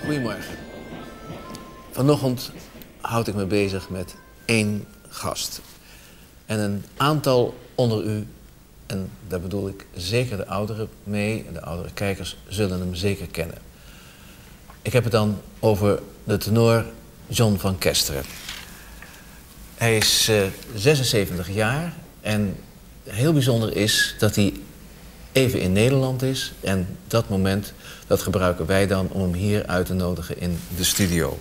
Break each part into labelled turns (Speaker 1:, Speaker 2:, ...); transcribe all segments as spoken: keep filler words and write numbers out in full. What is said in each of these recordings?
Speaker 1: Goedemorgen. Vanochtend houd ik me bezig met één gast. En een aantal onder u, en daar bedoel ik zeker de ouderen mee, de oudere kijkers zullen hem zeker kennen. Ik heb het dan over de tenor John van Kesteren. Hij is uh, zesenzeventig jaar en heel bijzonder is dat hij even in Nederland is. En dat moment, dat gebruiken wij dan om hem hier uit te nodigen in de studio.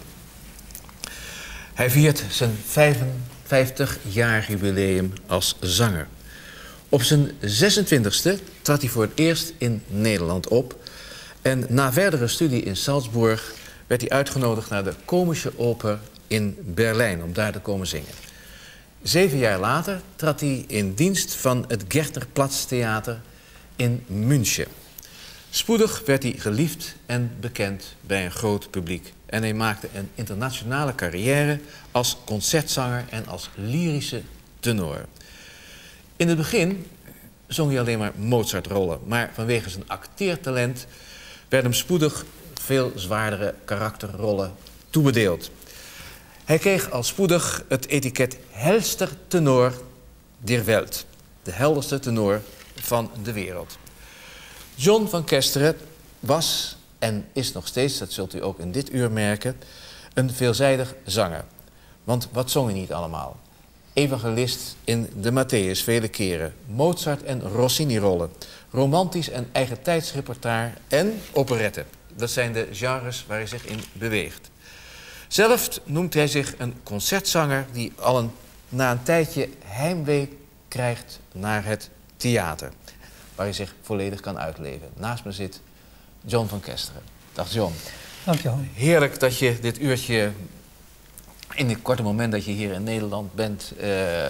Speaker 1: Hij viert zijn vijfenvijftig-jarig jubileum als zanger. Op zijn zesentwintigste trad hij voor het eerst in Nederland op. En na verdere studie in Salzburg werd hij uitgenodigd naar de Komische Oper in Berlijn om daar te komen zingen. Zeven jaar later trad hij in dienst van het Gärtnerplatztheater in München. Spoedig werd hij geliefd en bekend bij een groot publiek. En hij maakte een internationale carrière als concertzanger en als lyrische tenor. In het begin zong hij alleen maar Mozart-rollen, maar vanwege zijn acteertalent werden hem spoedig veel zwaardere karakterrollen toebedeeld. Hij kreeg al spoedig het etiket helster tenor der Welt, de helderste tenor van de wereld. John van Kesteren was en is nog steeds, dat zult u ook in dit uur merken, een veelzijdig zanger. Want wat zong hij niet allemaal? Evangelist in de Matthäus vele keren, Mozart en Rossini-rollen, romantisch en eigen tijdsrepertoire en operette. Dat zijn de genres waar hij zich in beweegt. Zelf noemt hij zich een concertzanger die al een, na een tijdje heimwee krijgt naar het theater, waar hij zich volledig kan uitleven. Naast me zit John van Kesteren. Dag John.
Speaker 2: Dank je wel.
Speaker 1: Heerlijk dat je dit uurtje, in dit korte moment dat je hier in Nederland bent, uh,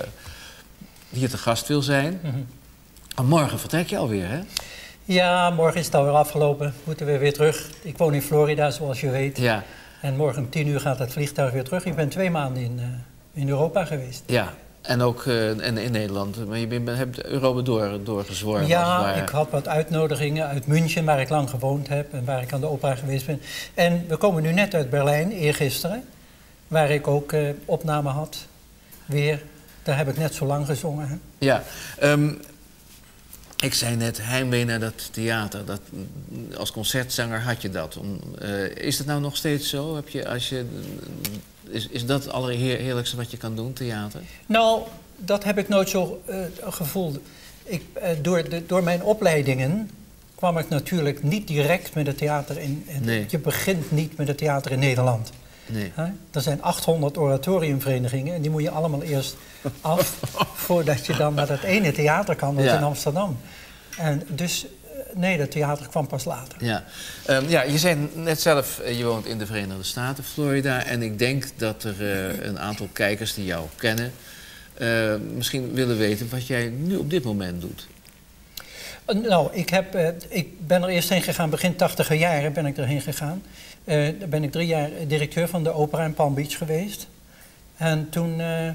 Speaker 1: hier te gast wil zijn. Mm-hmm. En morgen vertrek je alweer, hè?
Speaker 2: Ja, morgen is het alweer afgelopen. Moeten we weer terug. Ik woon in Florida, zoals je weet.
Speaker 1: Ja.
Speaker 2: En morgen om tien uur gaat het vliegtuig weer terug. Ik ben twee maanden in, uh, in Europa geweest.
Speaker 1: Ja. En ook uh, in, in Nederland. Maar je bent, hebt Europa door, doorgezworven.
Speaker 2: Ja, ik had wat uitnodigingen uit München, waar ik lang gewoond heb en waar ik aan de opera geweest ben. En we komen nu net uit Berlijn, eergisteren, waar ik ook uh, opname had. Weer, daar heb ik net zo lang gezongen. Hè?
Speaker 1: Ja, um, ik zei net heimwee naar dat theater. Dat, als concertzanger had je dat. Om, uh, is dat nou nog steeds zo? Heb je, als je... Is, is dat het allerheerlijkste wat je kan doen, theater?
Speaker 2: Nou, dat heb ik nooit zo uh, gevoeld. Ik, uh, door, de, door mijn opleidingen kwam ik natuurlijk niet direct met het theater in... in
Speaker 1: nee.
Speaker 2: Je begint niet met het theater in Nederland.
Speaker 1: Nee.
Speaker 2: Huh? Er zijn achthonderd oratoriumverenigingen en die moet je allemaal eerst af... voordat je dan naar dat ene theater kan, dat is ja. in Amsterdam. En dus... Nee, dat theater kwam pas later.
Speaker 1: Ja. Um, ja, je zei net zelf, je woont in de Verenigde Staten, Florida. En ik denk dat er uh, een aantal kijkers die jou kennen... Uh, misschien willen weten wat jij nu op dit moment doet.
Speaker 2: Uh, nou, ik, heb, uh, ik ben er eerst heen gegaan, begin tachtiger jaren ben ik erheen gegaan. Uh, daar ben ik drie jaar directeur van de opera in Palm Beach geweest. En toen, uh, uh,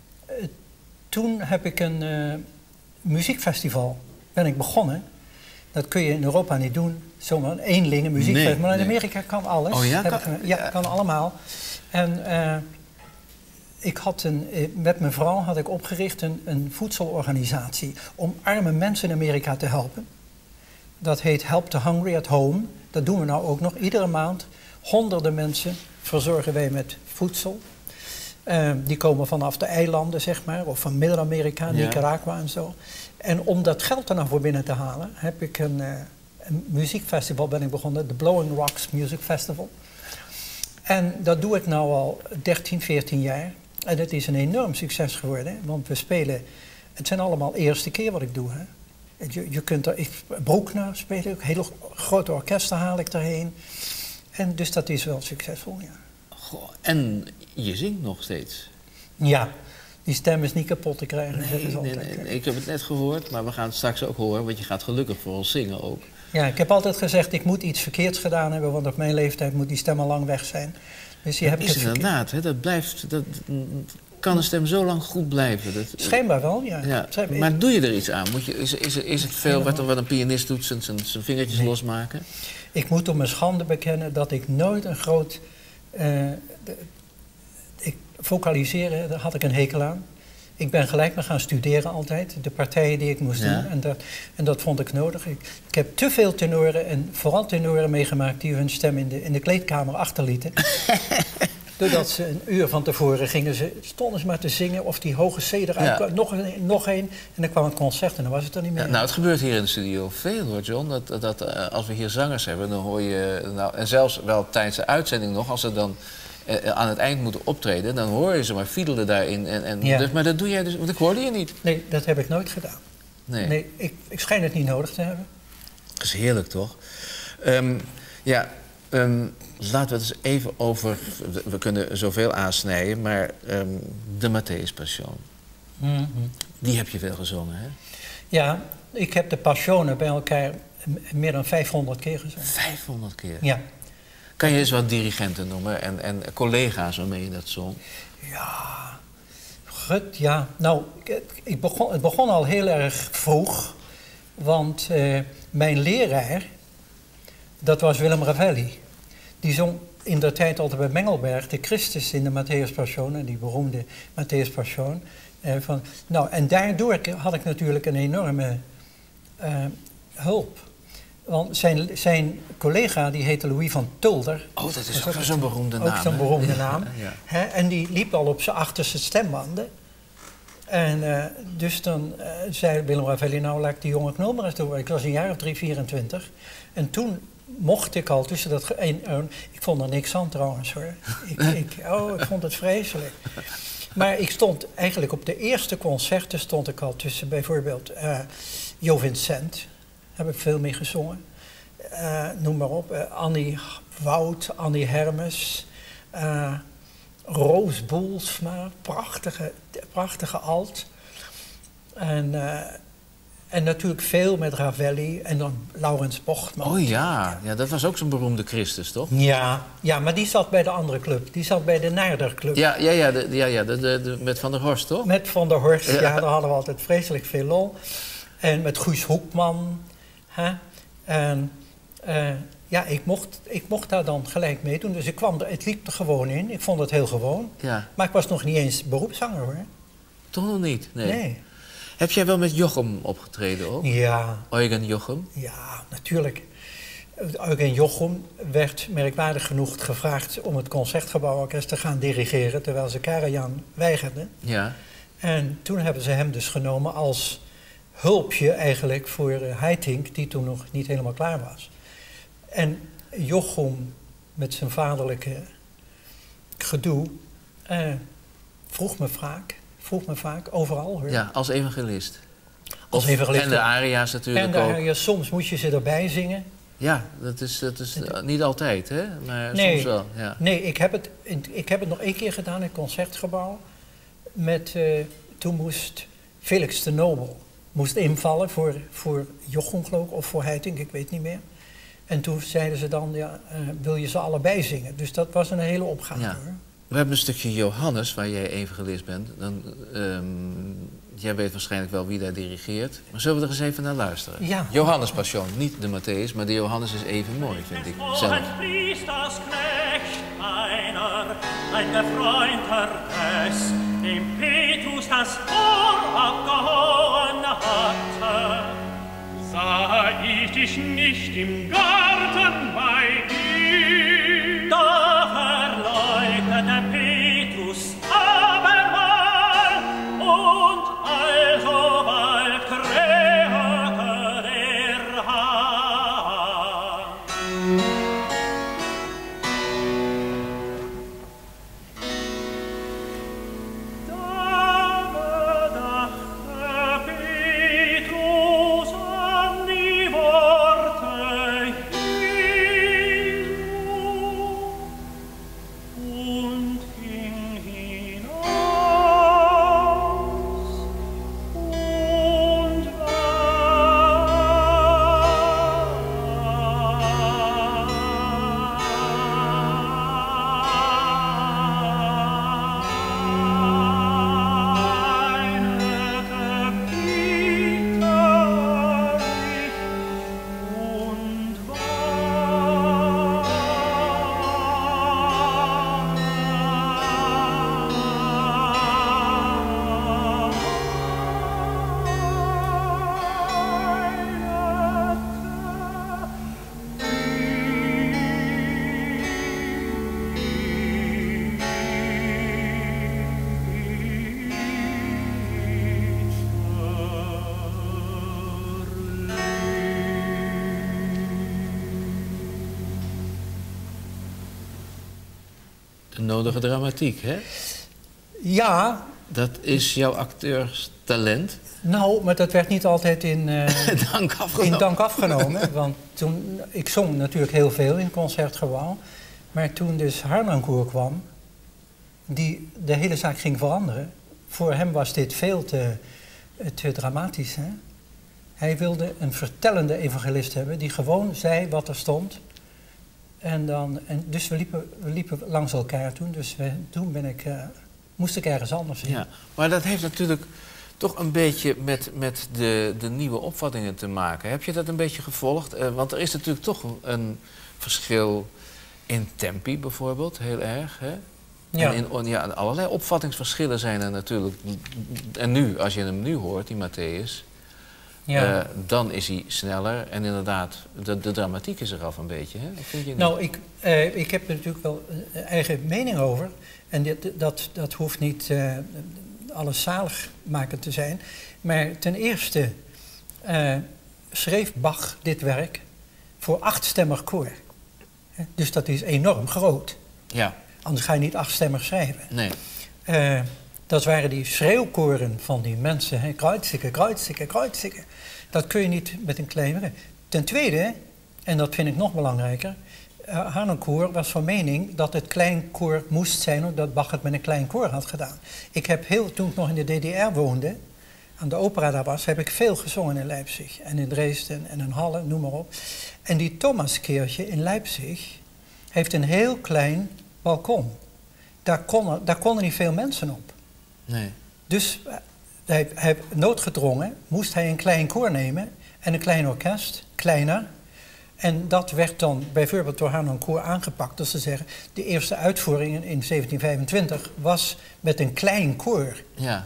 Speaker 2: toen heb ik een uh, muziekfestival ben ik begonnen... Dat kun je in Europa niet doen, zomaar een eenlingen muziekfestival. Nee, maar in Amerika nee. kan alles.
Speaker 1: Oh ja?
Speaker 2: Kan, ik, ja, kan allemaal. En uh, ik had een, met mijn vrouw had ik opgericht een, een voedselorganisatie... om arme mensen in Amerika te helpen. Dat heet Help the Hungry at Home. Dat doen we nou ook nog. Iedere maand honderden mensen verzorgen wij met voedsel. Uh, die komen vanaf de eilanden, zeg maar, of van Midden-Amerika, ja. Nicaragua en zo. En om dat geld er nou voor binnen te halen, heb ik een, uh, een muziekfestival ben ik begonnen, de Blowing Rocks Music Festival. En dat doe ik nu al dertien, veertien jaar. En het is een enorm succes geworden, want we spelen, het zijn allemaal eerste keer wat ik doe. Hè. Je, je kunt er, ik, Bruckner speel ik, hele grote orkesten haal ik erheen. En dus dat is wel succesvol, ja.
Speaker 1: Goh, en je zingt nog steeds.
Speaker 2: Ja, die stem is niet kapot te krijgen.
Speaker 1: Nee,
Speaker 2: dat is
Speaker 1: nee,
Speaker 2: altijd,
Speaker 1: nee, nee, ik heb het net gehoord, maar we gaan het straks ook horen, want je gaat gelukkig voor ons zingen ook.
Speaker 2: Ja, ik heb altijd gezegd, ik moet iets verkeerds gedaan hebben, want op mijn leeftijd moet die stem al lang weg zijn. Dus die heb
Speaker 1: dat
Speaker 2: ik
Speaker 1: is
Speaker 2: het
Speaker 1: inderdaad, hè, dat blijft... Dat, kan een stem zo lang goed blijven? Dat,
Speaker 2: Schijnbaar wel, ja.
Speaker 1: ja. Maar doe je er iets aan? Moet je, is, is, is het veel wat, wat een pianist doet, zijn, zijn, zijn vingertjes nee. losmaken?
Speaker 2: Ik moet op mijn schande bekennen dat ik nooit een groot... Uh, de, ik, vocaliseren, daar had ik een hekel aan. Ik ben gelijk maar gaan studeren altijd, de partijen die ik moest ja. doen. En dat, en dat vond ik nodig. Ik, ik heb te veel tenoren, en vooral tenoren meegemaakt die hun stem in de, in de kleedkamer achterlieten. Doordat ze een uur van tevoren gingen ze, stonden ze maar te zingen of die hoge C eruit kwam. Ja. Nog een, nog een. En dan kwam het concert en dan was het er niet meer.
Speaker 1: Ja, nou, het gebeurt hier in de studio veel hoor, John. Dat, dat, dat, uh, als we hier zangers hebben, dan hoor je... Nou, en zelfs wel tijdens de uitzending nog, als ze dan uh, aan het eind moeten optreden... dan hoor je ze maar fiedelen daarin. En, en,
Speaker 2: ja.
Speaker 1: dus, maar dat doe jij dus... Want ik hoorde je niet.
Speaker 2: Nee, dat heb ik nooit gedaan.
Speaker 1: Nee.
Speaker 2: nee ik, ik schijn het niet nodig te hebben.
Speaker 1: Dat is heerlijk, toch? Um, ja... Um, laten we het eens even over... We kunnen zoveel aansnijden, maar um, de Matthäus Passion.
Speaker 2: Mm-hmm.
Speaker 1: Die heb je veel gezongen, hè?
Speaker 2: Ja, ik heb de Passionen bij elkaar meer dan vijfhonderd keer gezongen.
Speaker 1: vijfhonderd keer?
Speaker 2: Ja.
Speaker 1: Kan je eens wat dirigenten noemen en, en collega's waarmee je dat zong?
Speaker 2: Ja, goed, ja. Nou, ik, ik begon, het begon al heel erg vroeg. Want uh, mijn leraar... Dat was Willem Ravelli. Die zong in der tijd altijd bij Mengelberg de Christus in de Matthäus Passion, die beroemde Matthäus Passion. Eh, van, nou, en daardoor had ik natuurlijk een enorme uh, hulp. Want zijn, zijn collega, die heette Louis van Tulder.
Speaker 1: Oh, dat is ook zo'n beroemde naam.
Speaker 2: Ook zo'n beroemde naam.
Speaker 1: Ja, ja.
Speaker 2: Hè, en die liep al op zijn achterste stembanden. En uh, dus dan uh, zei Willem Ravelli, nou laat ik die jonge knul maar eens doen. Ik was een jaar of drie, vierentwintig. En toen mocht ik al tussen dat... Een, uh, ik vond er niks aan trouwens hoor. Ik, ik, oh, ik vond het vreselijk. Maar ik stond eigenlijk op de eerste concerten stond ik al tussen bijvoorbeeld uh, Jo Vincent. Heb ik veel mee gezongen. Uh, noem maar op. Uh, Annie Wout, Annie Hermes. Uh, Roos Boelsma, prachtige, prachtige alt. En, uh, en natuurlijk veel met Ravelli en dan Laurens Bochtman.
Speaker 1: Oh ja, ja dat was ook zo'n beroemde Christus, toch?
Speaker 2: Ja, ja, maar die zat bij de andere club. Die zat bij de Naarderclub.
Speaker 1: Ja, ja, ja, de, ja, ja de, de, de, met Van der Horst, toch?
Speaker 2: Met Van der Horst, ja,
Speaker 1: ja
Speaker 2: daar hadden we altijd vreselijk veel lol. En met Guus Hoekman. Hè? En... Uh, Ja, ik mocht, ik mocht daar dan gelijk meedoen. Dus ik kwam er, het liep er gewoon in. Ik vond het heel gewoon.
Speaker 1: Ja.
Speaker 2: Maar ik was nog niet eens beroepszanger hoor.
Speaker 1: Toch nog niet? Nee.
Speaker 2: nee.
Speaker 1: Heb jij wel met Jochem opgetreden ook?
Speaker 2: Ja.
Speaker 1: Eugen Jochem?
Speaker 2: Ja, natuurlijk. Eugen Jochem werd merkwaardig genoeg gevraagd om het Concertgebouworkest te gaan dirigeren, terwijl ze Karajan weigerde.
Speaker 1: Ja.
Speaker 2: En toen hebben ze hem dus genomen als hulpje eigenlijk voor uh, Haitink, die toen nog niet helemaal klaar was. En Jochem met zijn vaderlijke gedoe uh, vroeg me vaak, vroeg me vaak, overal hoor.
Speaker 1: Ja, als evangelist.
Speaker 2: Als evangelist.
Speaker 1: En de aria's natuurlijk
Speaker 2: en de
Speaker 1: ook.
Speaker 2: aria's, soms moet je ze erbij zingen.
Speaker 1: Ja, dat is, dat is niet altijd, hè? Maar
Speaker 2: nee,
Speaker 1: soms wel. Ja.
Speaker 2: Nee, ik heb, het, ik heb het nog één keer gedaan in het Concertgebouw. Met, uh, toen moest Felix de Nobel moest invallen voor, voor Jochem geloof ik, of voor Haitink, ik weet niet meer. En toen zeiden ze dan, ja, uh, wil je ze allebei zingen? Dus dat was een hele opgave
Speaker 1: Ja.
Speaker 2: hoor.
Speaker 1: We hebben een stukje Johannes, waar jij evangelist bent. Dan, um, jij weet waarschijnlijk wel wie daar dirigeert. Maar zullen we er eens even naar luisteren?
Speaker 2: Ja.
Speaker 1: Johannes Passion, niet de Matthäus, maar de Johannes is even mooi, vind ik zelf.
Speaker 3: Ein befreundeter Tess, dem Petrus das Ohr abgehauen hatte. Sah ich dich nicht im Garten bei dir? Da verleugnete Petrus abermal und alsobald krähte der Hahn. Petrus an die Worte
Speaker 1: een nodige dramatiek, hè?
Speaker 2: Ja.
Speaker 1: Dat is jouw acteurstalent.
Speaker 2: Nou, maar dat werd niet altijd in, uh,
Speaker 1: dank afgenomen.
Speaker 2: in dank afgenomen. Want toen, ik zong natuurlijk heel veel in het Concertgebouw. Maar toen dus Harnoncourt kwam, die de hele zaak ging veranderen. Voor hem was dit veel te, te dramatisch. Hè? Hij wilde een vertellende evangelist hebben die gewoon zei wat er stond. En dan, en dus we liepen, we liepen langs elkaar toen. Dus we, toen ben ik, uh, moest ik ergens anders in.
Speaker 1: Ja, maar dat heeft natuurlijk toch een beetje met, met de, de nieuwe opvattingen te maken. Heb je dat een beetje gevolgd? Uh, want er is natuurlijk toch een verschil in tempi bijvoorbeeld, heel erg. Hè?
Speaker 2: Ja.
Speaker 1: En in, ja, allerlei opvattingsverschillen zijn er natuurlijk. En nu, als je hem nu hoort, die Matthäus,
Speaker 2: ja.
Speaker 1: uh, dan is hij sneller. En inderdaad, de, de dramatiek is er af een beetje. Hè? Wat vind je niet?
Speaker 2: Nou, ik, uh, ik heb er natuurlijk wel een eigen mening over. En dit, dat, dat hoeft niet uh, alles zaligmakend te zijn. Maar ten eerste uh, schreef Bach dit werk voor achtstemmig koor. Dus dat is enorm groot.
Speaker 1: Ja.
Speaker 2: Anders ga je niet achtstemmig schrijven.
Speaker 1: Nee.
Speaker 2: Uh, dat waren die schreeuwkoren van die mensen. Hè? Kruidsikken, kruidsikken, kruidsikken. Dat kun je niet met een klein... Ten tweede, en dat vind ik nog belangrijker... Uh, Harnoncourt was van mening dat het klein koor moest zijn... omdat Bach het met een klein koor had gedaan. Ik heb heel, toen ik nog in de D D R woonde... aan de opera daar was, heb ik veel gezongen in Leipzig. En in Dresden en in Halle, noem maar op. En die Thomaskerkje in Leipzig heeft een heel klein balkon. Daar konden, daar konden niet veel mensen op.
Speaker 1: Nee.
Speaker 2: Dus uh, hij, hij, noodgedwongen moest hij een klein koor nemen en een klein orkest, kleiner. En dat werd dan bijvoorbeeld door Harnoncourt aangepakt. Dat ze zeggen, de eerste uitvoering in zeventien vijfentwintig was met een klein koor.
Speaker 1: Ja.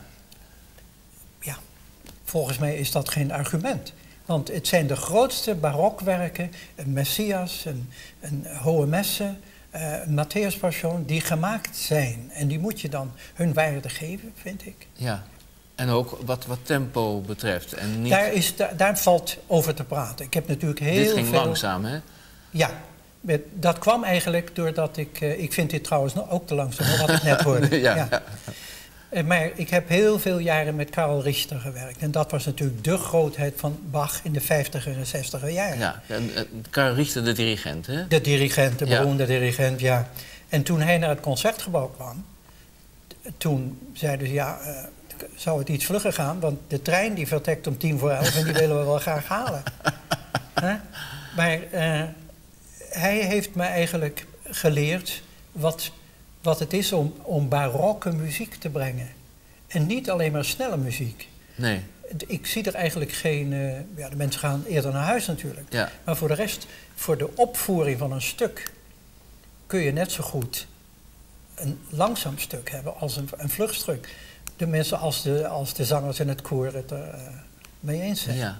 Speaker 2: Ja, volgens mij is dat geen argument. Want het zijn de grootste barokwerken, een Messias, een, een Hohe Messe, uh, een Matthäus Passion, die gemaakt zijn. En die moet je dan hun waarde geven, vind ik.
Speaker 1: Ja, en ook wat, wat tempo betreft. En niet...
Speaker 2: daar, is, daar, daar valt over te praten. Ik heb natuurlijk heel
Speaker 1: Dit ging
Speaker 2: veel...
Speaker 1: langzaam, hè?
Speaker 2: Ja, dat kwam eigenlijk doordat ik... Uh, ik vind dit trouwens ook te langzaam, wat ik net hoorde.
Speaker 1: ja.
Speaker 2: Ja. Maar ik heb heel veel jaren met Karl Richter gewerkt. En dat was natuurlijk de grootheid van Bach in de vijftiger en zestiger jaren.
Speaker 1: Ja, en, en Karl Richter, de dirigent, hè?
Speaker 2: De dirigent, de
Speaker 1: ja.
Speaker 2: beroemde dirigent, ja. En toen hij naar het Concertgebouw kwam... toen zeiden ze, ja, uh, zou het iets vlugger gaan? Want de trein die vertrekt om tien voor elf en die willen we wel graag halen. huh? Maar uh, hij heeft me eigenlijk geleerd... wat... wat het is om, om barokke muziek te brengen. En niet alleen maar snelle muziek.
Speaker 1: Nee.
Speaker 2: Ik zie er eigenlijk geen... Uh, ja, de mensen gaan eerder naar huis natuurlijk.
Speaker 1: Ja.
Speaker 2: Maar voor de rest, voor de opvoering van een stuk... kun je net zo goed een langzaam stuk hebben als een, een vluchtstuk. De mensen als de, als de zangers en het koor het er uh, mee eens zijn.
Speaker 1: Ja.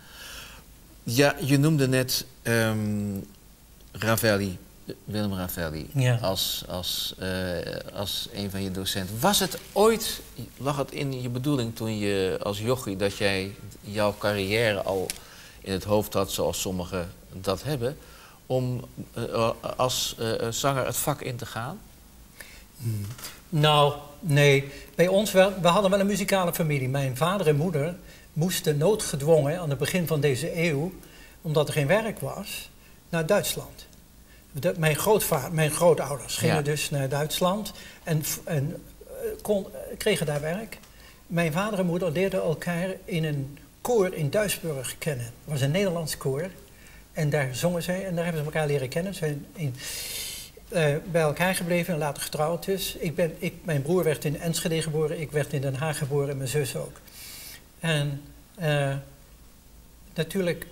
Speaker 1: Ja, je noemde net um, Ravelli... Willem Ravelli,
Speaker 2: ja.
Speaker 1: als, als, uh, als een van je docenten. Was het ooit, lag het in je bedoeling toen je als jochie... dat jij jouw carrière al in het hoofd had, zoals sommigen dat hebben... om uh, als uh, zanger het vak in te gaan?
Speaker 2: Hmm. Nou, nee. Bij ons, wel, we hadden wel een muzikale familie. Mijn vader en moeder moesten noodgedwongen aan het begin van deze eeuw... omdat er geen werk was, naar Duitsland. De, mijn, grootvader, mijn grootouders gingen ja. dus naar Duitsland en, en kon, kregen daar werk. Mijn vader en moeder leerden elkaar in een koor in Duisburg kennen. Het was een Nederlands koor. En daar zongen zij en daar hebben ze elkaar leren kennen. Ze zijn in, uh, bij elkaar gebleven en later getrouwd dus. Ik ben, ik, mijn broer werd in Enschede geboren, ik werd in Den Haag geboren en mijn zus ook. En uh, natuurlijk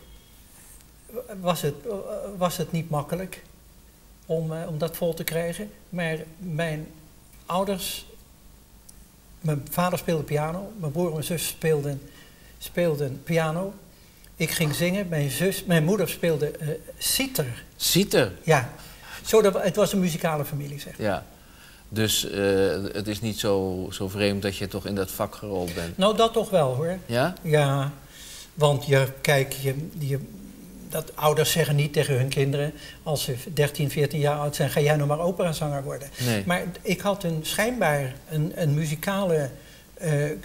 Speaker 2: was het, uh, was het niet makkelijk... Om, uh, om dat vol te krijgen. Maar mijn ouders... Mijn vader speelde piano. Mijn broer en mijn zus speelden, speelden piano. Ik ging zingen. Mijn, zus, mijn moeder speelde uh, citer.
Speaker 1: Citer?
Speaker 2: Ja. Zo dat, het was een muzikale familie, zeg maar.
Speaker 1: Ja. Dus uh, het is niet zo, zo vreemd dat je toch in dat vak gerold bent?
Speaker 2: Nou, dat toch wel, hoor.
Speaker 1: Ja?
Speaker 2: Ja. Want je, kijk, je... je dat ouders zeggen niet tegen hun kinderen, als ze dertien, veertien jaar oud zijn, ga jij nou maar operazanger worden.
Speaker 1: Nee.
Speaker 2: Maar ik had een, schijnbaar een, een muzikale uh, uh,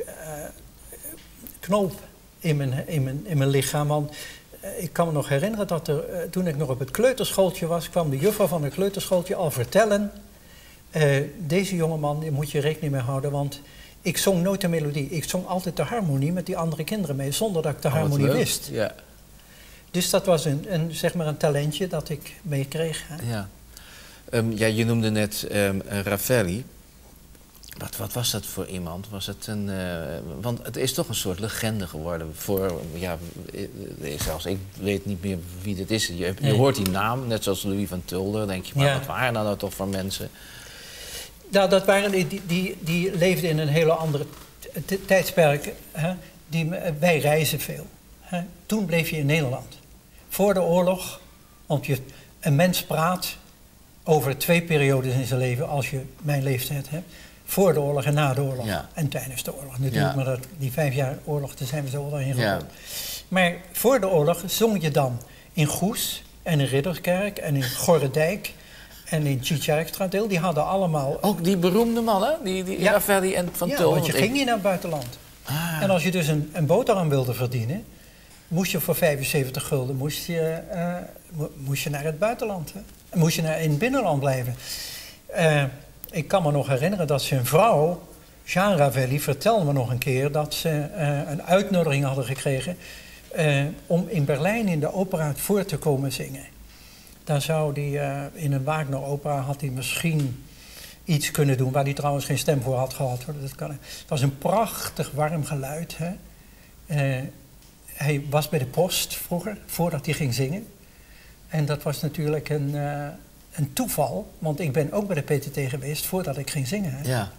Speaker 2: knoop in mijn, in, mijn, in mijn lichaam. Want uh, ik kan me nog herinneren dat er, uh, toen ik nog op het kleuterschooltje was, kwam de juffrouw van het kleuterschooltje al vertellen, uh, deze jongeman, daar moet je rekening mee houden, want ik zong nooit de melodie. Ik zong altijd de harmonie met die andere kinderen mee, zonder dat ik de
Speaker 1: Oh,
Speaker 2: harmonie
Speaker 1: leuk.
Speaker 2: wist.
Speaker 1: Ja.
Speaker 2: Dus dat was een, een, zeg maar een talentje dat ik meekreeg. Hè.
Speaker 1: Ja. Um, ja, je noemde net um, Ravelli. Wat, wat was dat voor iemand? Was het een, uh, want het is toch een soort legende geworden. Voor, ja, zelfs ik weet niet meer wie dit is. Je, je
Speaker 2: Nee.
Speaker 1: hoort die naam, net zoals Louis van Tulder. denk je, maar
Speaker 2: Ja.
Speaker 1: wat waren dat nou toch voor mensen?
Speaker 2: Nou, dat waren die, die, die, die leefden in een hele andere t- tijdsperk. Hè. Die, wij reizen veel. Hè. Toen bleef je in Nederland. Voor de oorlog, want je, een mens praat over twee periodes in zijn leven, als je mijn leeftijd hebt. Voor de oorlog en na de oorlog.
Speaker 1: Ja.
Speaker 2: En tijdens de oorlog natuurlijk,
Speaker 1: Ja.
Speaker 2: maar dat, die vijf jaar oorlog, daar zijn we zo doorheen gekomen.
Speaker 1: Ja.
Speaker 2: Maar voor de oorlog zong je dan in Goes en in Ridderkerk en in Gorredijk en in Tjitjarkstradeel. Die hadden allemaal...
Speaker 1: Ook die beroemde mannen, die, die
Speaker 2: Ja.
Speaker 1: Ravelli en Van
Speaker 2: ja,
Speaker 1: Tulder.
Speaker 2: want je
Speaker 1: want
Speaker 2: ging
Speaker 1: ik-
Speaker 2: niet naar het buitenland.
Speaker 1: Ah.
Speaker 2: En als je dus een, een boterham wilde verdienen, moest je voor vijfenzeventig gulden moest je, eh, mo- moest je naar het buitenland. Hè? En moest je naar, in het binnenland blijven. Eh, ik kan me nog herinneren dat zijn vrouw, Jean Ravelli, vertelde me nog een keer dat ze eh, een uitnodiging hadden gekregen eh, om in Berlijn in de opera voor te komen zingen. Daar zou hij uh, in een Wagner-opera had hij misschien iets kunnen doen, waar hij trouwens geen stem voor had gehad. Hoor. Dat kan, het was een prachtig warm geluid. Hè. Uh, hij was bij de post vroeger, voordat hij ging zingen. En dat was natuurlijk een, uh, een toeval, want ik ben ook bij de P T T geweest voordat ik ging zingen. Hè.
Speaker 1: Ja.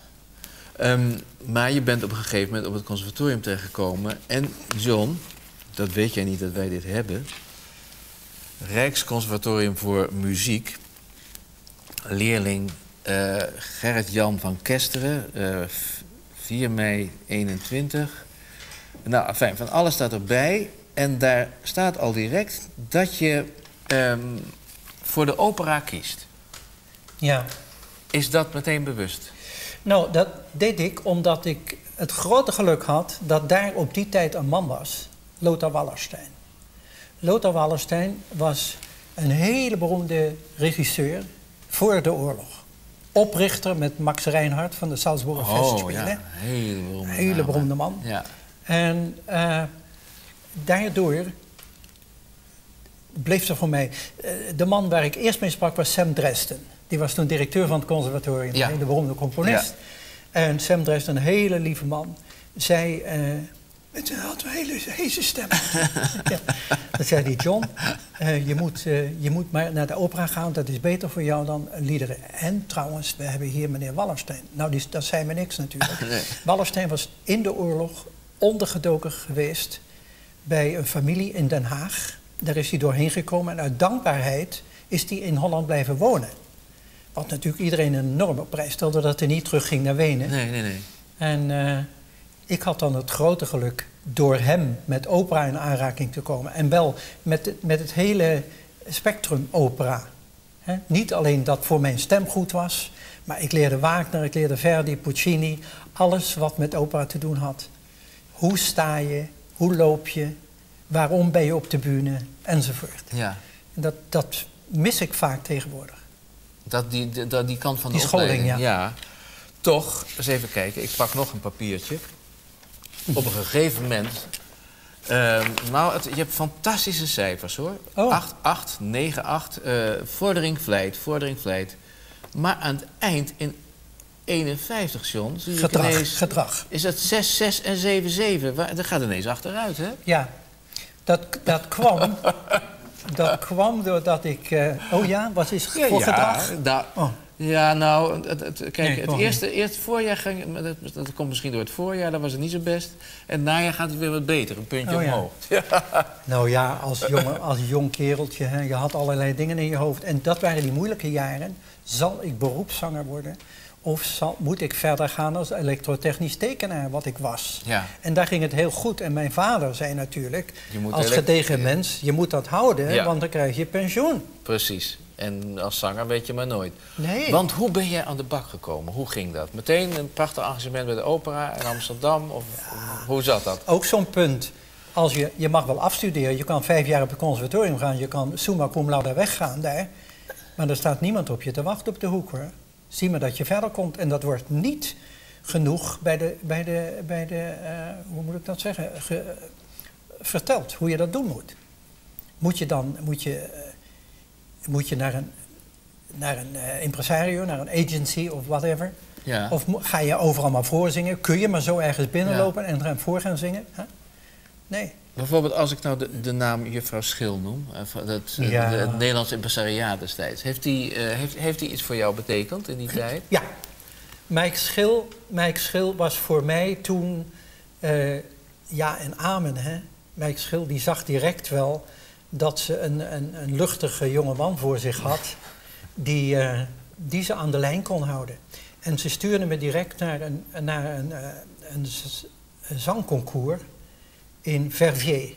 Speaker 1: Um, maar je bent op een gegeven moment op het conservatorium terechtgekomen. En John, dat weet jij niet dat wij dit hebben. Rijksconservatorium voor Muziek. Leerling uh, Gerrit-Jan van Kesteren. Uh, vier mei eenentwintig. Nou, fijn, van alles staat erbij. En daar staat al direct dat je um, voor de opera kiest.
Speaker 2: Ja.
Speaker 1: Is dat meteen bewust?
Speaker 2: Nou, dat deed ik omdat ik het grote geluk had dat daar op die tijd een man was. Lothar Wallerstein. Lothar Wallerstein was een hele beroemde regisseur voor de oorlog. Oprichter met Max Reinhardt van de Salzburger
Speaker 1: Oh,
Speaker 2: Festspielen.
Speaker 1: ja, hele beroemde,
Speaker 2: hele beroemde man.
Speaker 1: Ja.
Speaker 2: En uh, daardoor bleef er voor mij... Uh, de man waar ik eerst mee sprak was Sam Dresden. Die was toen directeur van het conservatorium,
Speaker 1: Ja.
Speaker 2: een hele beroemde componist. Ja. En Sam Dresden, een hele lieve man, zei... Uh, met een had een hele heese stem. Ja. Dan zei hij, John, uh, je, moet, uh, je moet maar naar de opera gaan. Dat is beter voor jou dan liederen. En trouwens, we hebben hier meneer Wallerstein. Nou, die, dat zei me niks natuurlijk.
Speaker 1: Nee.
Speaker 2: Wallerstein was in de oorlog ondergedoken geweest bij een familie in Den Haag. Daar is hij doorheen gekomen en uit dankbaarheid is hij in Holland blijven wonen. Wat natuurlijk iedereen een enorme prijs stelde dat hij niet terugging naar Wenen.
Speaker 1: Nee, nee, nee.
Speaker 2: En uh, ik had dan het grote geluk door hem met opera in aanraking te komen. En wel met, met het hele spectrum opera. He? Niet alleen dat voor mijn stem goed was, maar ik leerde Wagner, ik leerde Verdi, Puccini. Alles wat met opera te doen had. Hoe sta je, hoe loop je, waarom ben je op de bühne, enzovoort.
Speaker 1: Ja.
Speaker 2: En dat, dat mis ik vaak tegenwoordig.
Speaker 1: Dat die, die, dat die kant van
Speaker 2: Die
Speaker 1: de
Speaker 2: scholing,
Speaker 1: opleiding.
Speaker 2: ja.
Speaker 1: ja. Toch, eens even kijken, ik pak nog een papiertje. Op een gegeven moment... Uh, nou, het, je hebt fantastische cijfers, hoor.
Speaker 2: Oh.
Speaker 1: acht, acht, negen, acht. Uh, vordering, vlijt, vordering, vlijt. Maar aan het eind, in eenenvijftig, John... Zie
Speaker 2: Gedrag,
Speaker 1: ik ineens,
Speaker 2: gedrag.
Speaker 1: is dat zes, zes en zeven, zeven. Waar, dat gaat ineens achteruit, hè?
Speaker 2: Ja, dat, dat kwam... dat kwam doordat ik... Uh, oh ja, wat is het voor
Speaker 1: ja,
Speaker 2: gedrag?
Speaker 1: Da,
Speaker 2: oh.
Speaker 1: Ja, nou, het, het, kijk,
Speaker 2: Nee,
Speaker 1: het eerste, eerste voorjaar ging... Dat, dat komt misschien door het voorjaar, dat was het niet zo best. En het najaar gaat het weer wat beter, een puntje
Speaker 2: Oh, ja.
Speaker 1: omhoog. Ja.
Speaker 2: Nou ja, als, jonge, als jong kereltje, hè, je had allerlei dingen in je hoofd. En dat waren die moeilijke jaren. Zal ik beroepszanger worden? Of zal, moet ik verder gaan als elektrotechnisch tekenaar, wat ik was?
Speaker 1: Ja.
Speaker 2: En daar ging het heel goed. En mijn vader zei natuurlijk, als
Speaker 1: elekt-
Speaker 2: gedegen mens, je moet dat houden,
Speaker 1: Ja.
Speaker 2: want dan krijg je pensioen.
Speaker 1: Precies. En als zanger weet je maar nooit.
Speaker 2: Nee.
Speaker 1: Want hoe ben jij aan de bak gekomen? Hoe ging dat? Meteen een prachtig engagement bij de opera in Amsterdam? Of hoe zat dat?
Speaker 2: Ook zo'n punt. Als je, je mag wel afstuderen, je kan vijf jaar op het conservatorium gaan, je kan summa cum laude weggaan daar. Maar er staat niemand op je te wachten op de hoek, hoor. Zie maar dat je verder komt. En dat wordt niet genoeg bij de, bij de, bij de uh, hoe moet ik dat zeggen, Ge, uh, verteld hoe je dat doen moet. Moet je dan, moet je, uh, moet je naar een, naar een uh, impresario, naar een agency of whatever.
Speaker 1: Ja.
Speaker 2: Of mo- ga je overal maar voorzingen? Kun je maar zo ergens binnenlopen ja. en er voor gaan zingen? Huh? Nee.
Speaker 1: Bijvoorbeeld als ik nou de, de naam juffrouw Schil noem, uh, dat, uh,
Speaker 2: Ja.
Speaker 1: de, het Nederlands impresariaat destijds. Heeft die, uh, heeft, heeft die iets voor jou betekend in die tijd?
Speaker 2: Ja. Mike Schil, Mike Schil was voor mij toen uh, ja en amen. Hè? Mike Schil die zag direct wel dat ze een, een, een luchtige jonge man voor zich had die, uh, die ze aan de lijn kon houden. En ze stuurde me direct naar een, naar een, uh, een, een zangconcours in Verviers.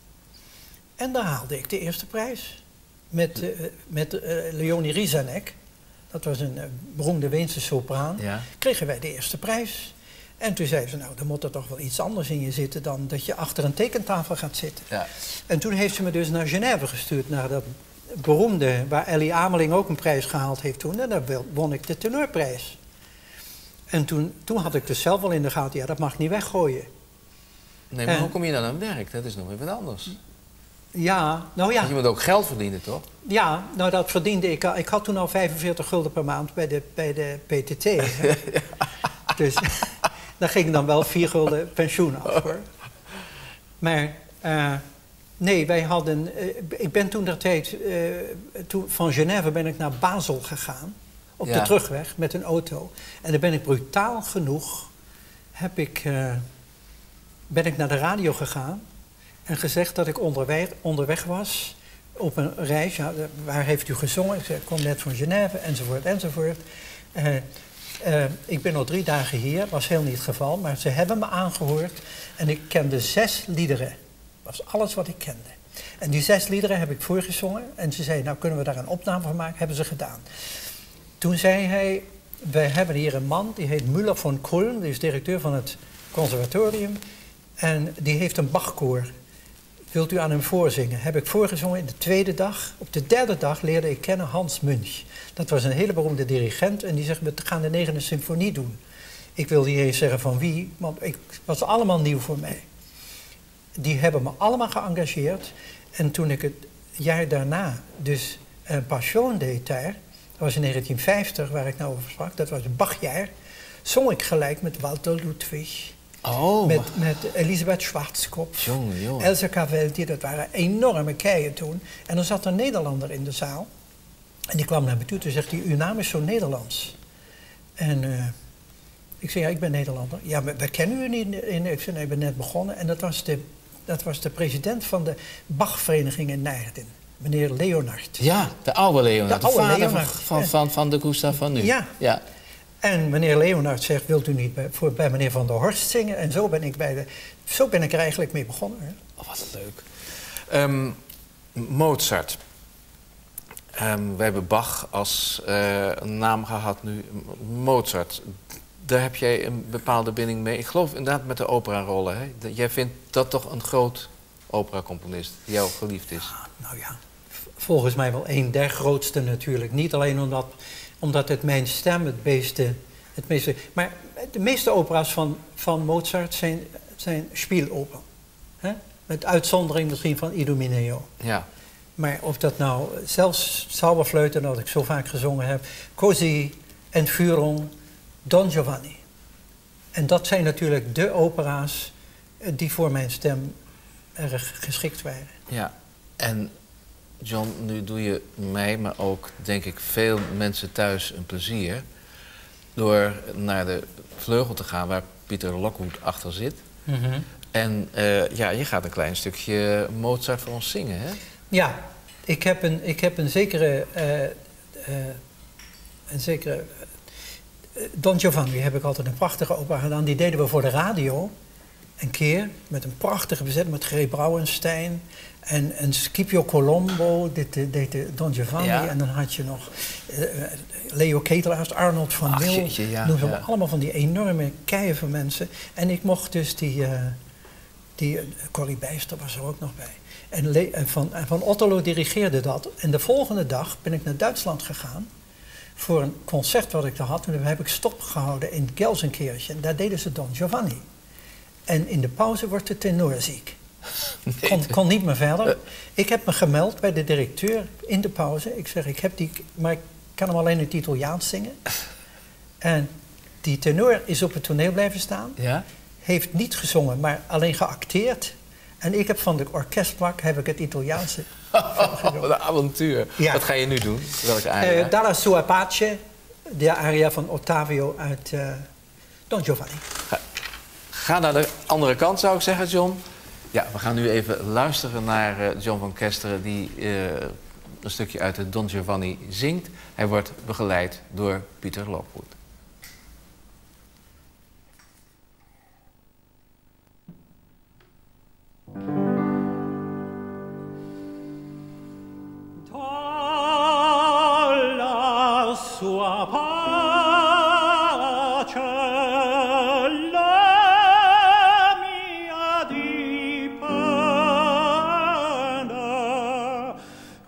Speaker 2: En daar haalde ik de eerste prijs. Met, uh, met uh, Leonie Rizanek, dat was een uh, beroemde Weense sopraan,
Speaker 1: Ja.
Speaker 2: kregen wij de eerste prijs. En toen zei ze, nou, dan moet er toch wel iets anders in je zitten dan dat je achter een tekentafel gaat zitten.
Speaker 1: Ja.
Speaker 2: En toen heeft ze me dus naar Genève gestuurd, naar dat beroemde, waar Ellie Ameling ook een prijs gehaald heeft toen. En daar won ik de tenorprijs. En toen, toen had ik dus zelf wel in de gaten, ja, dat mag ik niet weggooien.
Speaker 1: Nee, maar
Speaker 2: En-
Speaker 1: hoe kom je dan aan werk? Dat is nog weer wat anders.
Speaker 2: Ja, nou ja.
Speaker 1: Want je moet ook geld verdienen, toch?
Speaker 2: Ja, nou dat verdiende ik al. Ik had toen al vijfenveertig gulden per maand bij de, bij de P T T. Hè. Dus daar ging dan wel vier gulden pensioen af, hoor. Maar uh, nee, wij hadden... Uh, ik ben toen der tijd... Uh, toen, van Genève ben ik naar Basel gegaan. Op
Speaker 1: Ja.
Speaker 2: de terugweg met een auto. En dan ben ik brutaal genoeg... Heb ik, uh, ben ik naar de radio gegaan... En gezegd dat ik onderweg, onderweg was op een reis. Ja, de- waar heeft u gezongen? Ik zei, ik kom net van Genève, enzovoort, enzovoort. Uh, uh, ik ben al drie dagen hier, was heel niet het geval. Maar ze hebben me aangehoord en ik kende zes liederen. Dat was alles wat ik kende. En die zes liederen heb ik voorgezongen. En ze zei, nou kunnen we daar een opname van maken? Hebben ze gedaan. Toen zei hij, wij hebben hier een man, die heet Müller von Kulm. Die is directeur van het conservatorium. En die heeft een Bachkoor. Wilt u aan hem voorzingen? Heb ik voorgezongen in de tweede dag. Op de derde dag leerde ik kennen Hans Munch. Dat was een hele beroemde dirigent en die zegt, we gaan de negende symfonie doen. Ik wilde niet eens zeggen van wie, want ik, het was allemaal nieuw voor mij. Die hebben me allemaal geëngageerd. En toen ik het jaar daarna dus een passion deed daar, dat was in negentien vijftig waar ik nou over sprak, dat was een Bachjaar, zong ik gelijk met Walter Ludwig.
Speaker 1: Oh,
Speaker 2: Met, met Elisabeth Schwarzkopf,
Speaker 1: jongen, jongen.
Speaker 2: Elsa Cavalli, dat waren enorme keien toen. En er zat een Nederlander in de zaal. En die kwam naar me toe en zegt hij, uw naam is zo Nederlands. En uh, ik zei, ja, ik ben Nederlander. Ja, maar we kennen u niet. In, ik zei, nee, ik ben net begonnen. En dat was de, dat was de president van de Bachvereniging in Naarden, meneer Leonard.
Speaker 1: Ja, de oude Leonard.
Speaker 2: De
Speaker 1: De,
Speaker 2: oude
Speaker 1: vader
Speaker 2: Leonard.
Speaker 1: van, van, van, van de Gustav van nu.
Speaker 2: Ja.
Speaker 1: ja.
Speaker 2: En meneer Leonard zegt, wilt u niet bij, voor, bij meneer Van der Horst zingen? En zo ben ik, bij de, zo ben ik er eigenlijk mee begonnen. Hè.
Speaker 1: Oh, wat leuk. Um, Mozart. Um, we hebben Bach als uh, een naam gehad nu. Mozart. Daar heb jij een bepaalde binding mee. Ik geloof inderdaad met de operarollen. Hè? Dat- Jij vindt dat toch een groot operacomponist die jou geliefd is.
Speaker 2: Nou ja, v- volgens mij wel een der grootste natuurlijk. Niet alleen omdat, omdat het mijn stem het meeste, het meeste... Maar de meeste opera's van, van Mozart zijn, zijn spieloper. Hè? Met uitzondering misschien van Idomeneo.
Speaker 1: Ja.
Speaker 2: Maar of dat nou, zelfs Zauberfleuten, dat ik zo vaak gezongen heb, Così, Entführung, Don Giovanni. En dat zijn natuurlijk de opera's eh, die voor mijn stem erg geschikt waren.
Speaker 1: Ja. En John, nu doe je mij, maar ook denk ik veel mensen thuis een plezier door naar de vleugel te gaan waar Pieter Lockwood achter zit.
Speaker 2: Mm-hmm.
Speaker 1: En uh, ja, je gaat een klein stukje Mozart voor ons zingen, hè?
Speaker 2: Ja, ik heb een, ik heb een zekere, uh, uh, een zekere Don Giovanni heb ik altijd een prachtige opera gedaan. Die deden we voor de radio. Een keer met een prachtige bezetting met G. Brouwenstein en, en Scipio Colombo, dit deed de Don Giovanni. Ja. En dan had je nog uh, Leo Ketelaars, Arnold van Mil. Ja, noem ze ja. allemaal van die enorme keien van mensen. En ik mocht dus die, uh, die uh, Corrie Bijster was er ook nog bij. En, Le en van, en van Otterlo dirigeerde dat. En de volgende dag ben ik naar Duitsland gegaan voor een concert wat ik daar had. En dan heb ik stop gehouden in Gelsenkirchen. En daar deden ze Don Giovanni. En in de pauze wordt de tenor ziek. Kon, kon niet meer verder. Ik heb me gemeld bij de directeur in de pauze. Ik zeg, ik heb die, maar ik kan hem alleen in het Italiaans zingen. En die tenor is op het toneel blijven staan. Ja? Heeft niet gezongen, maar alleen geacteerd. En ik heb van de orkestbak heb ik het Italiaanse.
Speaker 4: Oh, wat een avontuur. Ja. Wat ga je nu doen? Welke aria?
Speaker 2: Uh, Dalla sua pace, de aria van Ottavio uit uh, Don Giovanni.
Speaker 4: Ga, ga naar de andere kant, zou ik zeggen, John. Ja, we gaan nu even luisteren naar uh, John van Kesteren, die uh, een stukje uit de Don Giovanni zingt. Hij wordt begeleid door Peter Lockwood.
Speaker 3: Dalla sua pace la mia dipende,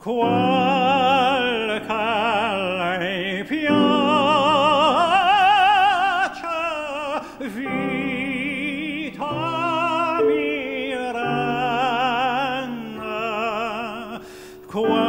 Speaker 3: quel che lei piace, vita mi rende, quel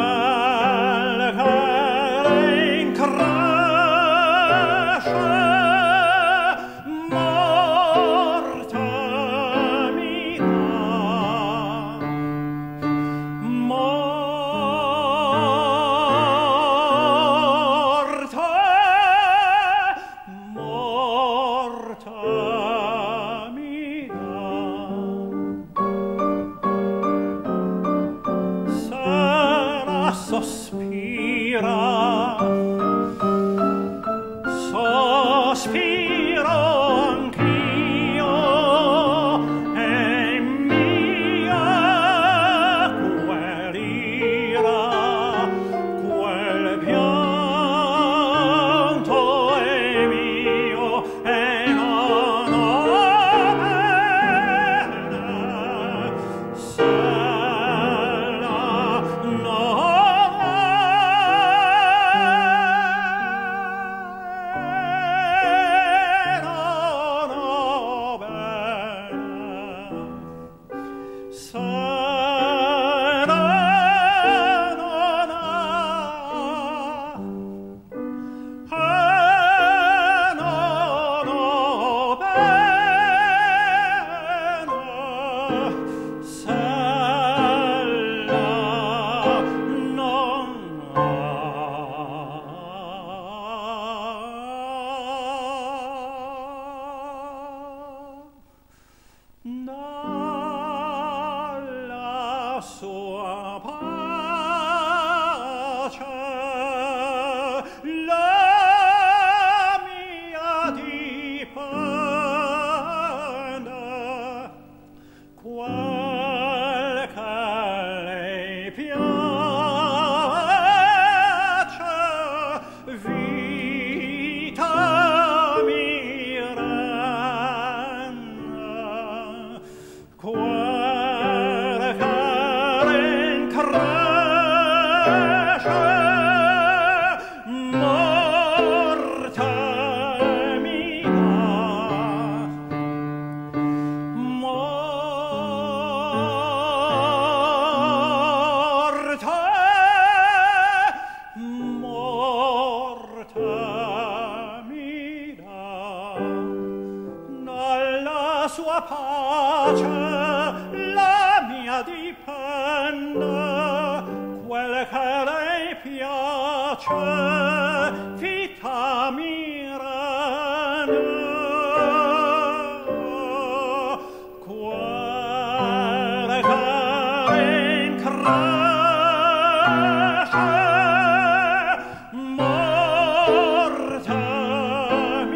Speaker 2: Morte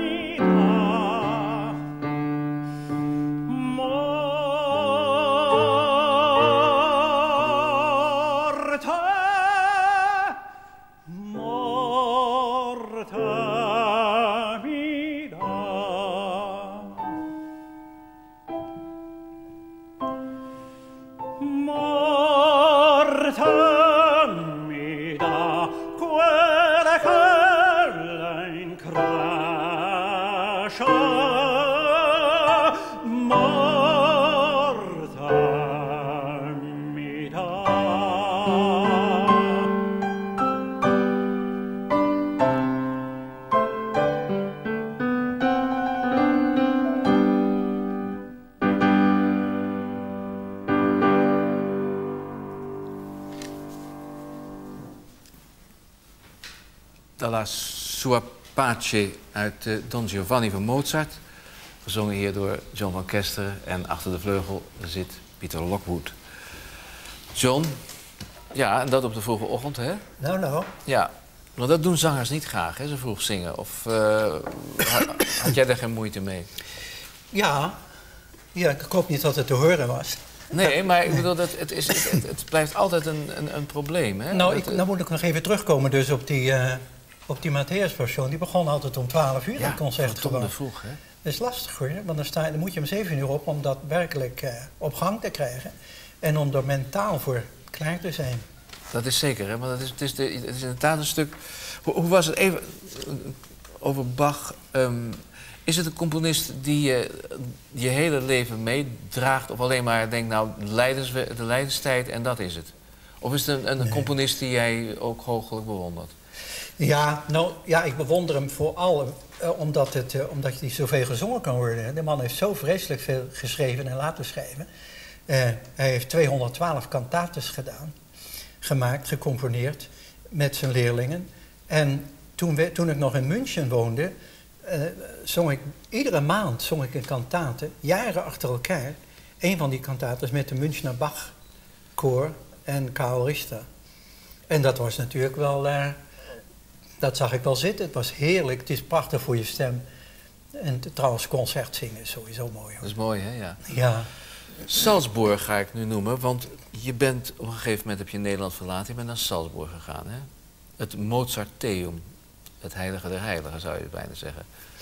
Speaker 4: Dalla Sua Pace uit uh, Don Giovanni van Mozart. Gezongen hier door John van Kesteren. En achter de vleugel zit Peter Lockwood. John, ja, en dat op de vroege ochtend, hè?
Speaker 2: Nou, nou.
Speaker 4: Ja, maar dat doen zangers niet graag, hè, zo vroeg zingen. Of uh, had jij daar geen moeite mee?
Speaker 2: Ja. Ja, ik hoop niet dat het te horen was.
Speaker 4: Nee, maar ik bedoel, dat het, is, het, het blijft altijd een, een, een probleem, hè?
Speaker 2: Nou,
Speaker 4: dat,
Speaker 2: ik, nou moet ik nog even terugkomen dus op die, uh, op die Matthäus-passion. Die begon altijd om twaalf uur,
Speaker 4: ja,
Speaker 2: dat concert gewoon.
Speaker 4: vroeg, hè?
Speaker 2: Dat is lastig hoor, want dan, sta, dan moet je om zeven uur op om dat werkelijk uh, op gang te krijgen. En om er mentaal voor klaar te zijn.
Speaker 4: Dat is zeker, hè? Want het is, het is, de, het is inderdaad een stuk... Hoe, hoe was het even over Bach? Um, is het een componist die je je hele leven meedraagt? Of alleen maar denkt, nou, de, leidens, de lijdenstijd en dat is het? Of is het een, een nee. componist die jij ook hooglijk bewondert?
Speaker 2: Ja, nou, ja, ik bewonder hem vooral uh, omdat, het, uh, omdat hij zoveel gezongen kan worden. De man heeft zo vreselijk veel geschreven en laten schrijven. Uh, hij heeft tweehonderdtwaalf kantates gedaan, gemaakt, gecomponeerd met zijn leerlingen. En toen, we, toen ik nog in München woonde, uh, zong ik iedere maand zong ik een kantate, jaren achter elkaar. Een van die kantates met de Münchner Bach koor en Karl Richter. En dat was natuurlijk wel, uh, dat zag ik wel zitten. Het was heerlijk, het is prachtig voor je stem. En trouwens, concert zingen is sowieso mooi, hoor.
Speaker 4: Dat is mooi, hè? Ja.
Speaker 2: Ja.
Speaker 4: Salzburg ga ik nu noemen, want je bent op een gegeven moment heb je Nederland verlaten, je bent naar Salzburg gegaan, hè? Het Mozarteum, het heilige der heiligen zou je bijna zeggen.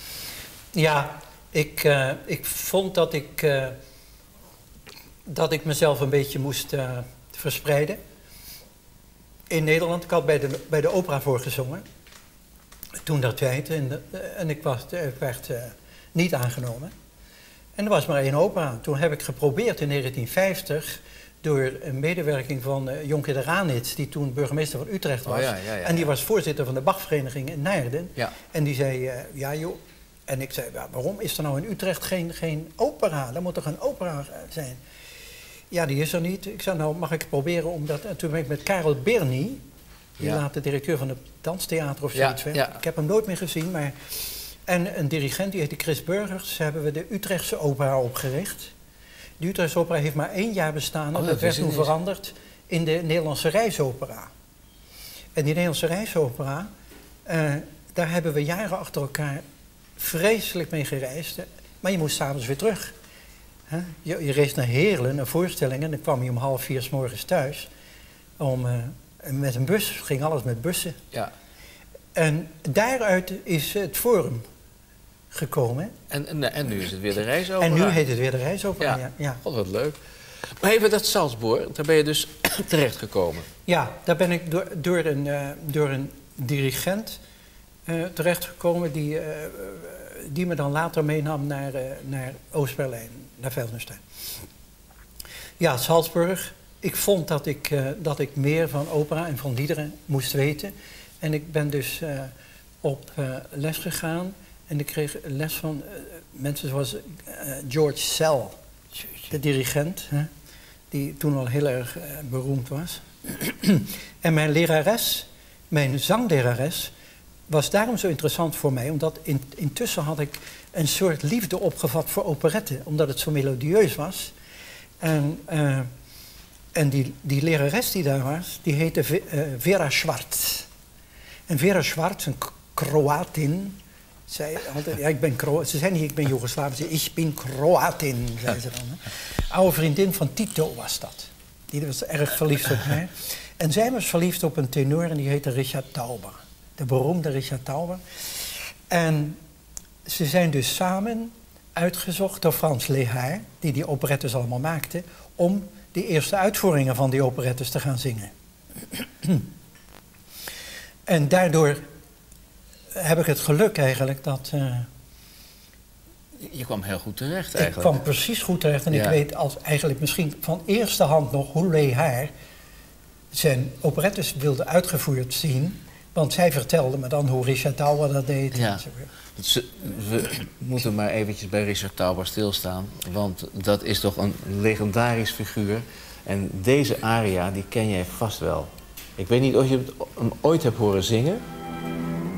Speaker 2: Ja, ik, uh, ik vond dat ik, uh, dat ik mezelf een beetje moest uh, verspreiden. In Nederland, ik had bij de, bij de opera voorgezongen, toen dat tijd, en, uh, en ik, was, uh, ik werd uh, niet aangenomen. En er was maar één opera. Toen heb ik geprobeerd in negentien vijftig... door een medewerking van uh, Jonker de Ranitz, die toen burgemeester van Utrecht was.
Speaker 4: Oh, ja, ja, ja,
Speaker 2: en die
Speaker 4: ja.
Speaker 2: was voorzitter van de Bachvereniging in Naarden.
Speaker 4: Ja.
Speaker 2: En die zei, uh, ja joh... En ik zei, ja, waarom is er nou in Utrecht geen, geen opera? Er moet toch een opera zijn? Ja, die is er niet. Ik zei, nou mag ik proberen om dat... En toen ben ik met Karel Berny, die
Speaker 4: ja.
Speaker 2: later directeur van het Danstheater of
Speaker 4: ja,
Speaker 2: zoiets werd.
Speaker 4: Ja.
Speaker 2: Ik heb hem nooit meer gezien, maar... En een dirigent, die heette Chris Burgers, hebben we de Utrechtse opera opgericht. De Utrechtse opera heeft maar één jaar bestaan. En
Speaker 4: oh,
Speaker 2: dat,
Speaker 4: dat
Speaker 2: werd toen
Speaker 4: niet.
Speaker 2: veranderd in de Nederlandse reisopera. En die Nederlandse reisopera, uh, daar hebben we jaren achter elkaar vreselijk mee gereisd. Maar je moest s'avonds weer terug. Huh? Je, je reed naar Heerlen, naar voorstellingen. En dan kwam je om half vier 's morgens thuis. Om, uh, met een bus, ging alles met bussen.
Speaker 4: Ja.
Speaker 2: En daaruit is het Forum gekomen.
Speaker 4: En, en, en nu is het weer de reisopera.
Speaker 2: En nu heet het weer de reisopera, ja.
Speaker 4: Ja.
Speaker 2: ja.
Speaker 4: God, wat leuk. Maar even dat Salzburg, daar ben je dus terechtgekomen.
Speaker 2: Ja, daar ben ik door, door, een, uh, door een dirigent uh, terechtgekomen... Die, uh, die me dan later meenam naar, uh, naar Oost-Berlijn, naar Veldenstein. Ja, Salzburg. Ik vond dat ik, uh, dat ik meer van opera en van liederen moest weten... En ik ben dus uh, op uh, les gegaan en ik kreeg les van uh, mensen zoals uh, George Sell, de dirigent, hè, die toen al heel erg uh, beroemd was. En mijn lerares, mijn zanglerares, was daarom zo interessant voor mij, omdat in, intussen had ik een soort liefde opgevat voor operetten, omdat het zo melodieus was. En, uh, en die, die lerares die daar was, die heette v uh, Vera Schwartz. En Vera Schwartz, een Kroatin, zei altijd, ja, ik ben Kroat. Ze zei niet, ik ben Joegoslaaf, ze zei, ik ben Kroatin, zei ze dan. Hè. Oude vriendin van Tito was dat. Die was erg verliefd op mij. En zij was verliefd op een tenor en die heette Richard Tauber. De beroemde Richard Tauber. En ze zijn dus samen uitgezocht door Frans Lehaar, die die operettes allemaal maakte, om de eerste uitvoeringen van die operettes te gaan zingen. En daardoor heb ik het geluk eigenlijk dat... Uh,
Speaker 4: je kwam heel goed terecht
Speaker 2: ik
Speaker 4: eigenlijk.
Speaker 2: Ik kwam precies goed terecht en
Speaker 4: ja.
Speaker 2: ik weet als eigenlijk misschien van eerste hand nog hoe Lehaar zijn operettes wilde uitgevoerd zien. Want zij vertelde me dan hoe Richard Tauber dat deed.
Speaker 4: Ja. We moeten maar eventjes bij Richard Tauber stilstaan. Want dat is toch een legendarisch figuur. En deze aria, die ken jij vast wel. Ik weet niet of je hem ooit hebt horen zingen.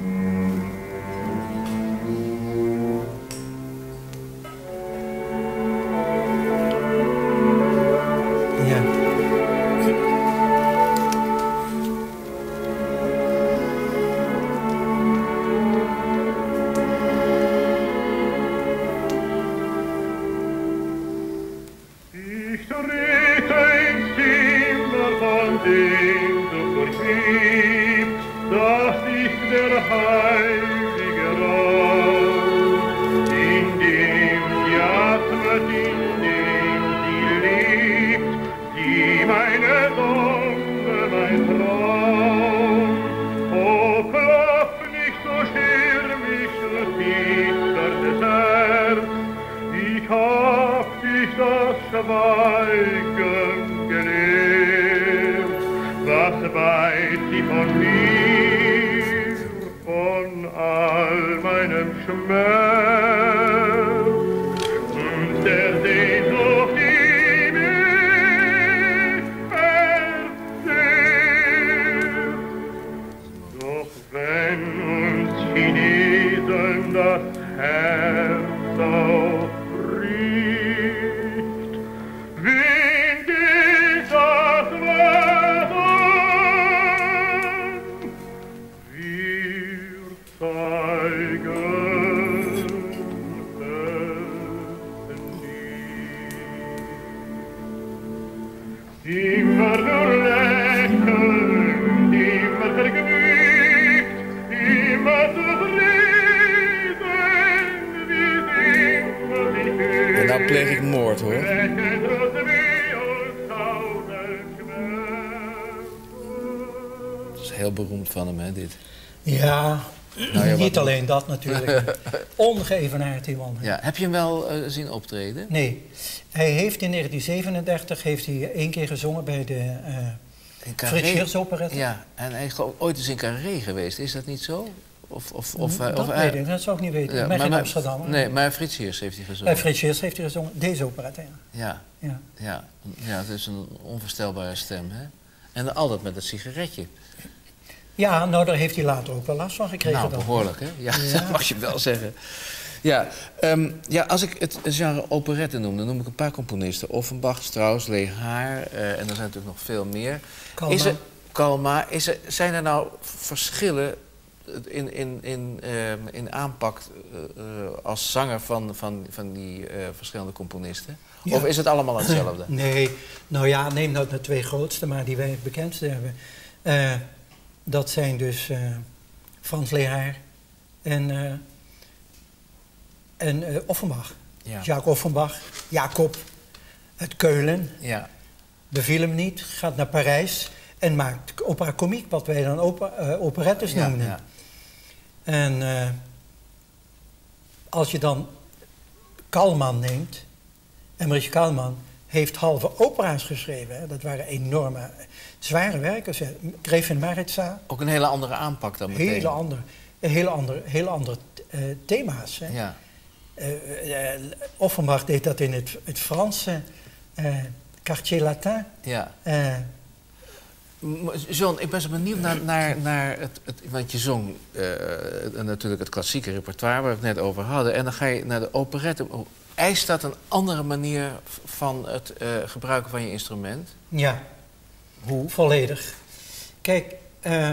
Speaker 3: ist der heilige Raum, in dem sie atmet, in dem sie lebt, die meine Sonne, mein Traum. Oh, klopf nicht so schwer mich das zitterndes Herz, ich hab dich das Schweigen gelehrt. Was weiß sie von mir, von all meinem Schmerz und der Sehnsucht, die mich verzehrt? Doch wenn uns Chinesen das Herz aufbricht, wen geht das Wasser? Wir zeigen es nie. Immer nur lächelnd, immer vergnügt, immer zufrieden, wir sind wie
Speaker 4: En nou pleeg ik moord, hoor. Dat is heel beroemd van hem, hè, dit.
Speaker 2: Ja,
Speaker 4: Nou ja,
Speaker 2: niet
Speaker 4: wat-
Speaker 2: alleen dat natuurlijk. Ongeëvenaard die man.
Speaker 4: Ja, heb je hem wel eh, zien optreden?
Speaker 2: Nee, hij heeft in negentien zevenendertig heeft hij één keer gezongen bij de uh,
Speaker 4: In Carré?
Speaker 2: Frits Geerts operette.
Speaker 4: Ja, en hij is geloof ik ooit eens in Carré geweest. Is dat niet zo? Of, of, of,
Speaker 2: dat
Speaker 4: of,
Speaker 2: weet ik, dat zou ik niet weten.
Speaker 4: Ja,
Speaker 2: ik ben
Speaker 4: maar-
Speaker 2: geen
Speaker 4: maar-
Speaker 2: Amsterdam.
Speaker 4: Nee, maar Frits Geerts heeft hij gezongen.
Speaker 2: Bij Frits Geerts heeft hij gezongen, deze operette. Ja.
Speaker 4: Ja,
Speaker 2: Ja.
Speaker 4: ja, ja, het is een onvoorstelbare stem, hè? En dan altijd met het sigaretje.
Speaker 2: ja, nou daar heeft hij later ook wel last van gekregen.
Speaker 4: Nou,
Speaker 2: dan.
Speaker 4: behoorlijk, hè? Ja,
Speaker 2: Ja.
Speaker 4: dat mag je wel zeggen. Ja, ehm, ja, als ik het genre operette noem, dan noem ik een paar componisten. Offenbach, Strauss, Lehaar, eh, en er zijn natuurlijk nog veel meer.
Speaker 2: Kalma.
Speaker 4: Is er, Kalma, is er, zijn er nou verschillen in, in, in, ehm, in aanpak eh, eh, als zanger van, van, van die eh, verschillende componisten?
Speaker 2: Ja.
Speaker 4: Of is het allemaal hetzelfde?
Speaker 2: Nee, nou ja, neem nou de twee grootste, maar die wij het bekendste hebben. Eh, dat zijn dus eh, Frans Lehaar en, eh, en eh, Offenbach.
Speaker 4: Ja.
Speaker 2: Jacques Offenbach, Jacob uit Keulen,
Speaker 4: Ja,
Speaker 2: beviel hem niet, gaat naar Parijs en maakt opera comique, wat wij dan opera, eh, operettes
Speaker 4: ja,
Speaker 2: noemden.
Speaker 4: ja.
Speaker 2: En eh, als je dan Kalman neemt, Emmerich Kalman heeft halve opera's geschreven. Hè. Dat waren enorme, zware werken. Gräfin Maritza,
Speaker 4: Ook een hele andere aanpak dan meteen.
Speaker 2: hele andere, hele andere, hele andere uh, thema's. Hè.
Speaker 4: Ja.
Speaker 2: Uh, uh, Offenbach deed dat in het, het Franse, uh, Quartier Latin.
Speaker 4: Ja.
Speaker 2: Uh,
Speaker 4: M- John, ik ben zo benieuwd naar, naar, naar het, het... Want je zong eh, natuurlijk het klassieke repertoire waar we het net over hadden. En dan ga je naar de operette. Eist dat een andere manier v- van het eh, gebruiken van je instrument?
Speaker 2: ja,
Speaker 4: Hoe?
Speaker 2: volledig. Kijk, uh,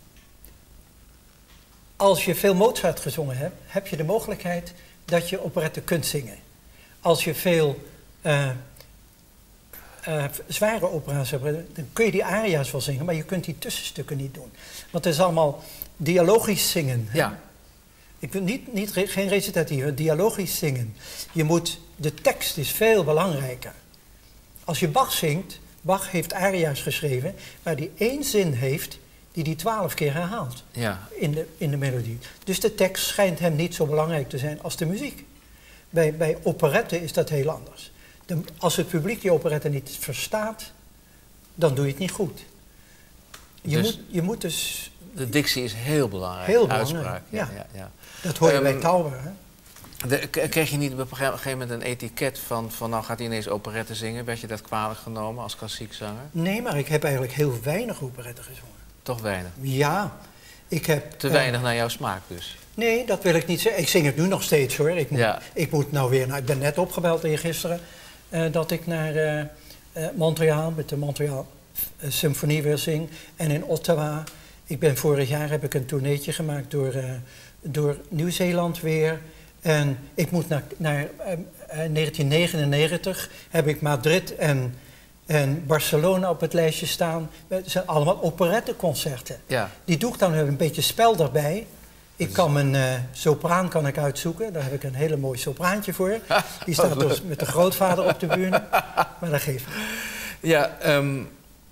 Speaker 2: als je veel Mozart gezongen hebt, heb je de mogelijkheid dat je operette kunt zingen. Als je veel uh, uh, zware opera's hebt, dan kun je die aria's wel zingen, maar je kunt die tussenstukken niet doen. Want het is allemaal dialogisch zingen. hè?
Speaker 4: Ja.
Speaker 2: Ik wil niet, niet, re- geen recitatieve, dialogisch zingen. Je moet, de tekst is veel belangrijker. Als je Bach zingt, Bach heeft aria's geschreven, waar hij één zin heeft die hij twaalf keer herhaalt
Speaker 4: Ja.
Speaker 2: in de, in de melodie. Dus de tekst schijnt hem niet zo belangrijk te zijn als de muziek. Bij, bij operetten is dat heel anders. De, als het publiek die operette niet verstaat, dan doe je het niet goed. Je,
Speaker 4: Dus-
Speaker 2: moet, je moet dus,
Speaker 4: De dictie is heel belangrijk.
Speaker 2: Heel belangrijk,
Speaker 4: Uitspraak. Ja,
Speaker 2: ja.
Speaker 4: ja, ja.
Speaker 2: dat hoor je
Speaker 4: Ehm,
Speaker 2: bij Tauber. Hè?
Speaker 4: De, k- kreeg je niet op een gegeven moment een etiket van, van nou gaat hij ineens operette zingen? Werd je dat kwalijk genomen als klassiek zanger?
Speaker 2: Nee, maar ik heb eigenlijk heel weinig operetten gezongen.
Speaker 4: Toch weinig.
Speaker 2: Ja, ik heb...
Speaker 4: Te
Speaker 2: eh,
Speaker 4: weinig naar jouw smaak dus.
Speaker 2: Nee, dat wil ik niet zeggen. Ik zing het nu nog steeds hoor. Ik moet,
Speaker 4: Ja.
Speaker 2: ik moet nou weer naar... Ik ben net opgebeld eergisteren uh, dat ik naar uh, uh, Montreal, met de Montreal uh, Symfonie weer zing. En in Ottawa. Ik ben vorig jaar heb ik een tourneetje gemaakt door, uh, door Nieuw-Zeeland weer. En ik moet naar, naar uh, uh, negentien negenennegentig heb ik Madrid en en Barcelona op het lijstje staan. Het zijn allemaal operetteconcerten.
Speaker 4: Ja.
Speaker 2: Die doe ik dan met een beetje spel daarbij. Ik kan mijn uh, sopraan kan ik uitzoeken. Daar heb ik een hele mooi sopraantje voor. Die staat dus met de grootvader op de bühne. Maar dat geeft niet.
Speaker 4: Ja, um,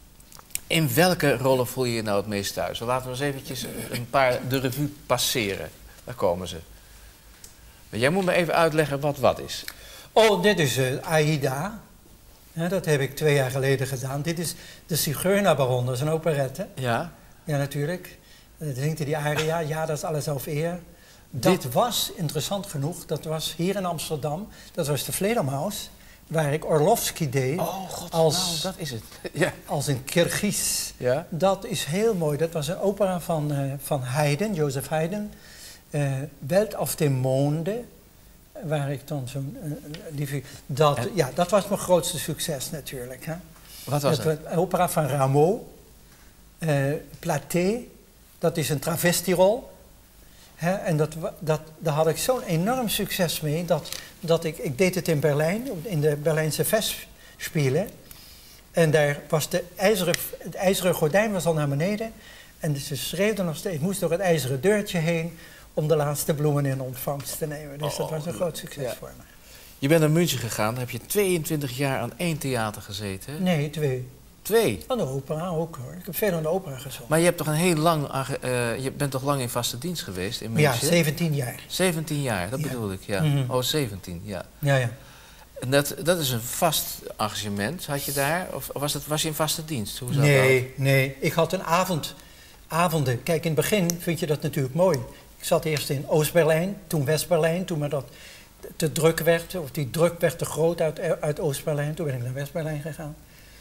Speaker 4: in welke rollen voel je je nou het meest thuis? Laten we eens eventjes een paar de revue passeren. Daar komen ze. Maar jij moet me even uitleggen wat wat is.
Speaker 2: Oh, dit is uh, Aida. Ja, dat heb ik twee jaar geleden gedaan. Dit is de Zigeunerbaron, dat is een operette.
Speaker 4: Ja?
Speaker 2: Ja, natuurlijk. Dan zingt hij die aria, ja, dat is alles auf eer. Dat Dit... was, interessant genoeg, dat was hier in Amsterdam. Dat was de Fledermaus, waar ik Orlovsky deed.
Speaker 4: Oh, god,
Speaker 2: als,
Speaker 4: nou, dat is het. Ja.
Speaker 2: Als een Kirgiz.
Speaker 4: Ja?
Speaker 2: Dat is heel mooi. Dat was een opera van, uh, van Haydn, Joseph Haydn. Uh, Welt auf dem Monde. Waar ik dan zo'n uh, liefje... Dat, en... Ja, dat was mijn grootste succes natuurlijk. Hè?
Speaker 4: Wat was
Speaker 2: dat
Speaker 4: het?
Speaker 2: Een opera van Rameau. Uh, Platé. Dat is een travestierol. Hè? En dat, dat, daar had ik zo'n enorm succes mee. Dat, dat ik, ik deed het in Berlijn, in de Berlijnse Festspielen. En daar was de ijzeren, het ijzeren gordijn was al naar beneden. En ze schreeuwden nog steeds. Ik moest door het ijzeren deurtje heen om de laatste bloemen in ontvangst te nemen. Dus oh, dat was een groot succes ja. voor me.
Speaker 4: Je bent naar München gegaan, dan heb je tweeëntwintig jaar aan één theater gezeten. Hè?
Speaker 2: Nee, twee.
Speaker 4: Twee?
Speaker 2: Aan de opera ook hoor. Ik heb veel aan de opera gezongen.
Speaker 4: Maar je, hebt toch een heel lang, uh, je bent toch lang in vaste dienst geweest in München?
Speaker 2: Ja, zeventien jaar.
Speaker 4: zeventien jaar, dat ja. bedoel ik, ja. Mm-hmm. Oh, zeventien, ja.
Speaker 2: Ja, ja.
Speaker 4: En dat, dat is een vast engagement, had je daar? Of was, het, was je in vaste dienst? Hoe zat
Speaker 2: nee,
Speaker 4: dat?
Speaker 2: nee. Ik had een avond, avonden. Kijk, in het begin vind je dat natuurlijk mooi. Ik zat eerst in Oost-Berlijn, toen West-Berlijn. Toen me dat te druk werd, of die druk werd te groot uit, uit Oost-Berlijn. Toen ben ik naar West-Berlijn gegaan.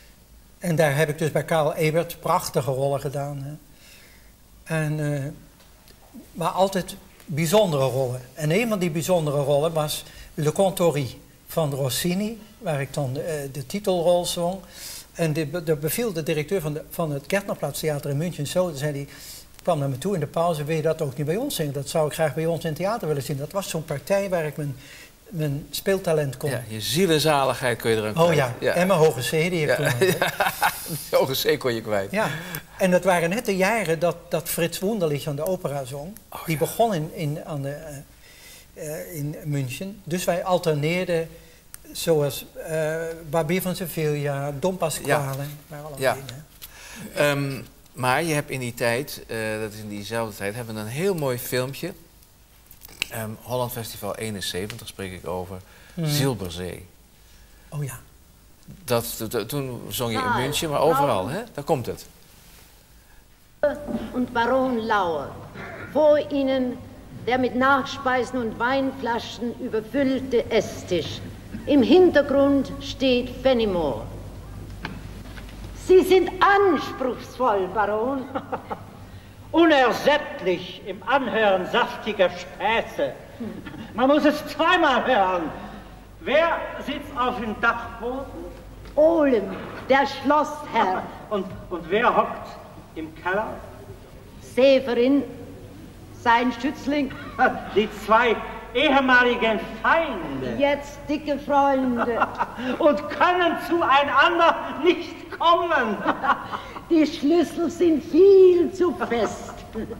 Speaker 2: En daar heb ik dus bij Karel Ebert prachtige rollen gedaan. Hè. En, uh, maar altijd bijzondere rollen. En een van die bijzondere rollen was Le Contori van Rossini, waar ik dan de, de titelrol zong. En de, de beviel de directeur van, de, van het Gärtnerplatztheater in München zo, dan zei hij, kwam naar me toe in de pauze, wil je dat ook niet bij ons zingen? Dat zou ik graag bij ons in het theater willen zien. Dat was zo'n partij waar ik mijn, mijn speeltalent kon.
Speaker 4: Ja, je zielenzaligheid kun je er ook
Speaker 2: Oh ja. ja, en mijn hoge C, die heb ik
Speaker 4: ja.
Speaker 2: toen.
Speaker 4: De hoge C kon je kwijt.
Speaker 2: Ja, en dat waren net de jaren dat, dat Frits Wunderlich aan de opera zong. Oh, die ja. begon in, in, aan de, uh, uh, in München. Dus wij alterneerden zoals uh, Barbier van Sevilla, Don Pasquale. Ja.
Speaker 4: ja. Um, maar je hebt in die tijd, uh, dat is in diezelfde tijd, hebben we een heel mooi filmpje. Um, Holland Festival eenenzeventig spreek ik over. Mm. Zilberzee.
Speaker 2: Oh ja.
Speaker 4: Dat, dat, toen zong je in München, maar overal, hè? Daar komt het.
Speaker 5: Und Baron Lauer. Vor ihnen der mit Nachspeisen und Weinflaschen überfüllte Esstisch. Im Hintergrund steht Fenimore. Sie sind anspruchsvoll, Baron.
Speaker 6: Unersättlich im Anhören saftiger Späße. Man muss es zweimal hören. Wer sitzt auf dem Dachboden?
Speaker 5: Olem, der Schlossherr.
Speaker 6: Und, und wer hockt im Keller?
Speaker 5: Severin, sein Schützling.
Speaker 6: Die zwei ehemaligen Feinde.
Speaker 5: Jetzt dicke Freunde.
Speaker 6: Und können zueinander nicht kommen.
Speaker 5: Die Schlüssel sind viel zu fest.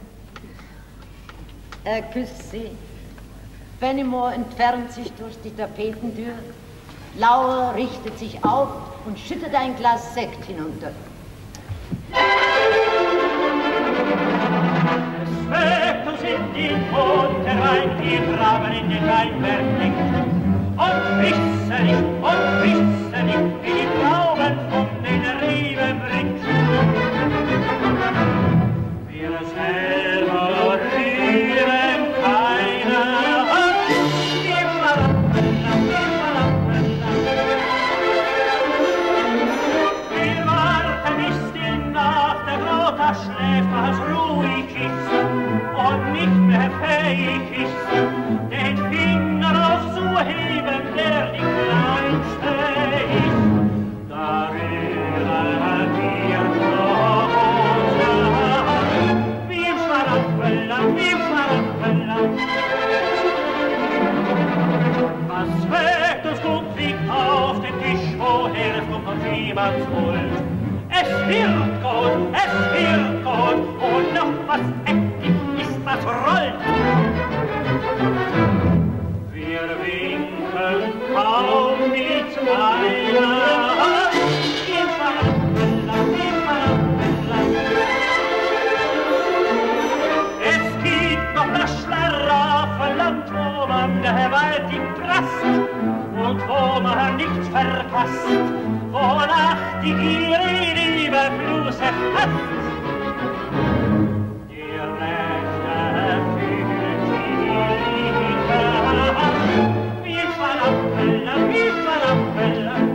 Speaker 5: Er küsst sie. Fenimore entfernt sich durch die Tapetentür. Lauer richtet sich auf und schüttet ein Glas Sekt hinunter.
Speaker 3: Spectus in die Tote rein, die graben in den Weinberg nicht. Und wisse nicht, und wisse nicht, wie die Trauben von den Reben bringt. Wir selber rühren keine Hand, wir verlappen, wir verlappen. Wir warten, bis die Nacht der Grotter schläft, was ruhig ist und nicht mehr fähig ist, den Finger aufzuheben, der die kleinste ist. Da rühren wir noch unsere Hand, wie im Schlaraffenland, wie im Schlaraffenland. Was Spectus gut liegt auf dem Tisch, woher es kommt von viel niemands Huld. Es wird gut, es wird gut, und noch was heftig ist, was rollt. Wir winken kaum mit einer Hand, im Schwarampenland, im Schwarampenland. Es gibt noch das Schlaraffenland, wo man gewaltig prast und wo man nichts verpasst, wonach die Gier in Überfluss erfasst. Die Rechte fühlen sie nicht, wie Schwarampenland, wie Schwarampenland.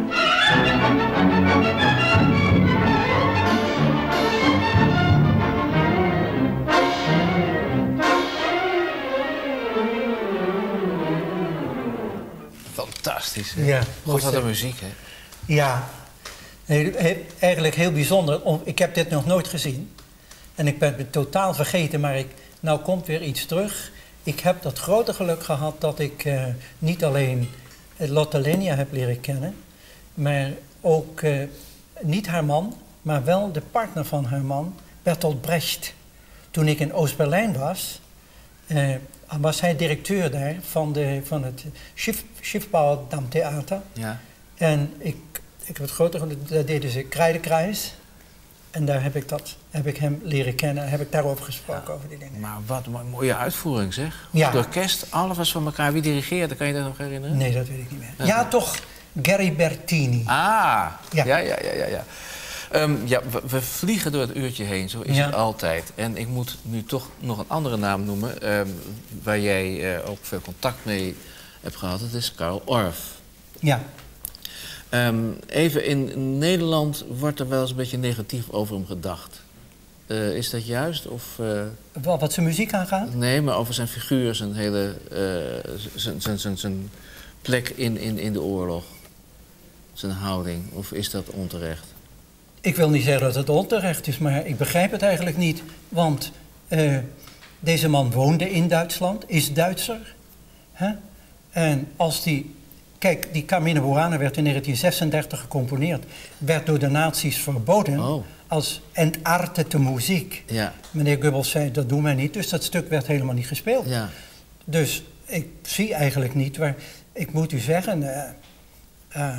Speaker 4: Fantastisch, hè?
Speaker 2: Ja,
Speaker 4: God, wat een muziek, hè?
Speaker 2: Ja, heel, heel, eigenlijk heel bijzonder. Om- Ik heb dit nog nooit gezien. En ik ben het totaal vergeten, maar ik, nou komt weer iets terug. Ik heb dat grote geluk gehad dat ik eh, niet alleen eh, Lotte Lenya heb leren kennen, maar ook eh, niet haar man, maar wel de partner van haar man, Bertolt Brecht. Toen ik in Oost-Berlijn was, eh, was hij directeur daar van, de, van het Schiff, Schiffbauerdammtheater.
Speaker 4: Ja.
Speaker 2: En ik, ik heb het grote geluk, daar deden ze Kreidekruis. En daar heb ik, dat, heb ik hem leren kennen, heb ik daarover gesproken, over die dingen.
Speaker 4: Maar wat een mooie uitvoering, zeg.
Speaker 2: Ja.
Speaker 4: Het orkest, alles was van elkaar. Wie dirigeerde, kan je dat nog herinneren?
Speaker 2: Nee, dat weet ik niet meer. Ja, toch, Gary Bertini.
Speaker 4: Ah, ja,
Speaker 2: Ja.
Speaker 4: ja, ja, ja. ja. Ehm, ja we, we vliegen door het uurtje heen, zo is
Speaker 2: Ja.
Speaker 4: het altijd. En ik moet nu toch nog een andere naam noemen, ehm, waar jij eh, ook veel contact mee hebt gehad. Dat is Carl Orff.
Speaker 2: Ja.
Speaker 4: Ehm, even in Nederland wordt er wel eens een beetje negatief over hem gedacht. Eh, is dat juist? Of, eh,
Speaker 2: Wat, wat zijn muziek aangaat?
Speaker 4: nee, maar over zijn figuur, zijn hele eh, zijn, zijn, zijn, zijn plek in, in, in de oorlog. Zijn houding. Of is dat onterecht?
Speaker 2: Ik wil niet zeggen dat het onterecht is, maar ik begrijp het eigenlijk niet. Want eh, deze man woonde in Duitsland, is Duitser. Hè? En als die... Kijk, die Carmine Burana werd in negentien zesendertig gecomponeerd. Werd door de nazi's verboden
Speaker 4: Oh.
Speaker 2: als entartete muziek.
Speaker 4: Ja,
Speaker 2: Meneer Goebbels zei, dat doen wij niet. Dus dat stuk werd helemaal niet gespeeld.
Speaker 4: ja.
Speaker 2: Dus ik zie eigenlijk niet waar... Ik moet u zeggen, eh, eh,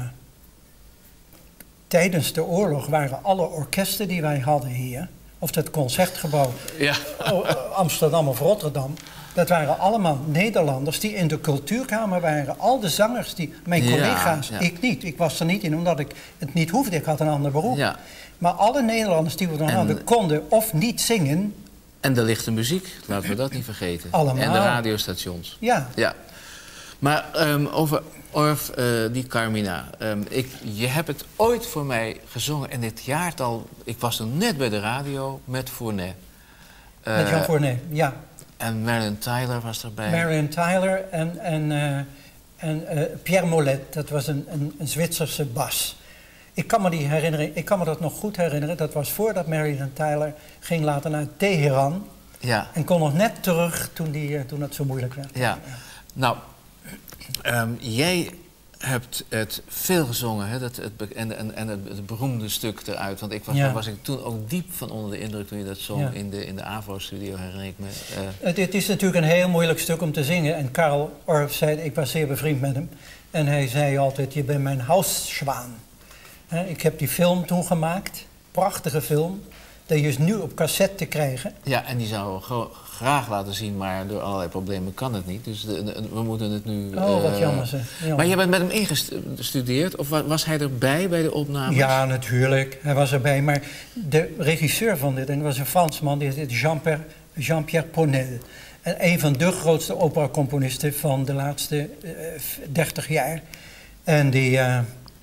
Speaker 2: tijdens de oorlog waren alle orkesten die wij hadden hier, of het Concertgebouw
Speaker 4: Ja.
Speaker 2: oh, eh, Amsterdam of Rotterdam, dat waren allemaal Nederlanders die in de cultuurkamer waren. Al de zangers, die, mijn
Speaker 4: Ja,
Speaker 2: collega's,
Speaker 4: ja.
Speaker 2: ik niet. Ik was er niet in omdat ik het niet hoefde, ik had een ander beroep.
Speaker 4: Ja.
Speaker 2: Maar alle Nederlanders die we dan
Speaker 4: En-
Speaker 2: hadden, konden of niet zingen.
Speaker 4: En de lichte muziek, laten we dat niet vergeten.
Speaker 2: Allemaal.
Speaker 4: En de radiostations.
Speaker 2: Ja,
Speaker 4: Ja. Maar ehm, over Orff, eh, die Carmina. Ehm, ik, je hebt het ooit voor mij gezongen. En dit jaartal, ik was er net bij de radio met Fournet. Eh,
Speaker 2: met Jean Fournet, ja.
Speaker 4: En Marion Tyler was erbij.
Speaker 2: Marion Tyler en, en, eh, en eh, Pierre Mollet, dat was een, een, een Zwitserse bas. Ik kan me die herinneren, ik kan me dat nog goed herinneren. Dat was voordat Marion Tyler ging later naar Teheran.
Speaker 4: Ja,
Speaker 2: En kon nog net terug toen, die, eh, toen het zo moeilijk werd.
Speaker 4: ja. Nou, ehm, jij hebt het veel gezongen, hè? Dat, het, be- en, en, en het, het beroemde stuk eruit. Want ik was,
Speaker 2: Ja.
Speaker 4: daar was ik toen ook diep van onder de indruk toen je dat zong
Speaker 2: Ja.
Speaker 4: in de, in de AVRO-studio, herinner ik me. Eh,
Speaker 2: Het, het is natuurlijk een heel moeilijk stuk om te zingen. En Karl Orff zei, ik was zeer bevriend met hem. En hij zei altijd, je bent mijn huiszwaan. Hè, ik heb die film toen gemaakt, prachtige film. Die is nu op cassette te krijgen.
Speaker 4: Ja, en die zouden we gro- graag laten zien, maar door allerlei problemen kan het niet. Dus de- de- we moeten het nu...
Speaker 2: Oh, wat
Speaker 4: eh,
Speaker 2: jammer zeg. Jammer.
Speaker 4: Maar je bent met hem ingestudeerd, of wa- was hij erbij bij de opnames?
Speaker 2: Ja, natuurlijk. Hij was erbij. Maar de regisseur van dit, en dat was een Fransman, die heette Jean-Pierre Jean-Pierre Ponel. En een van de grootste operacomponisten van de laatste dertig jaar. En die, eh,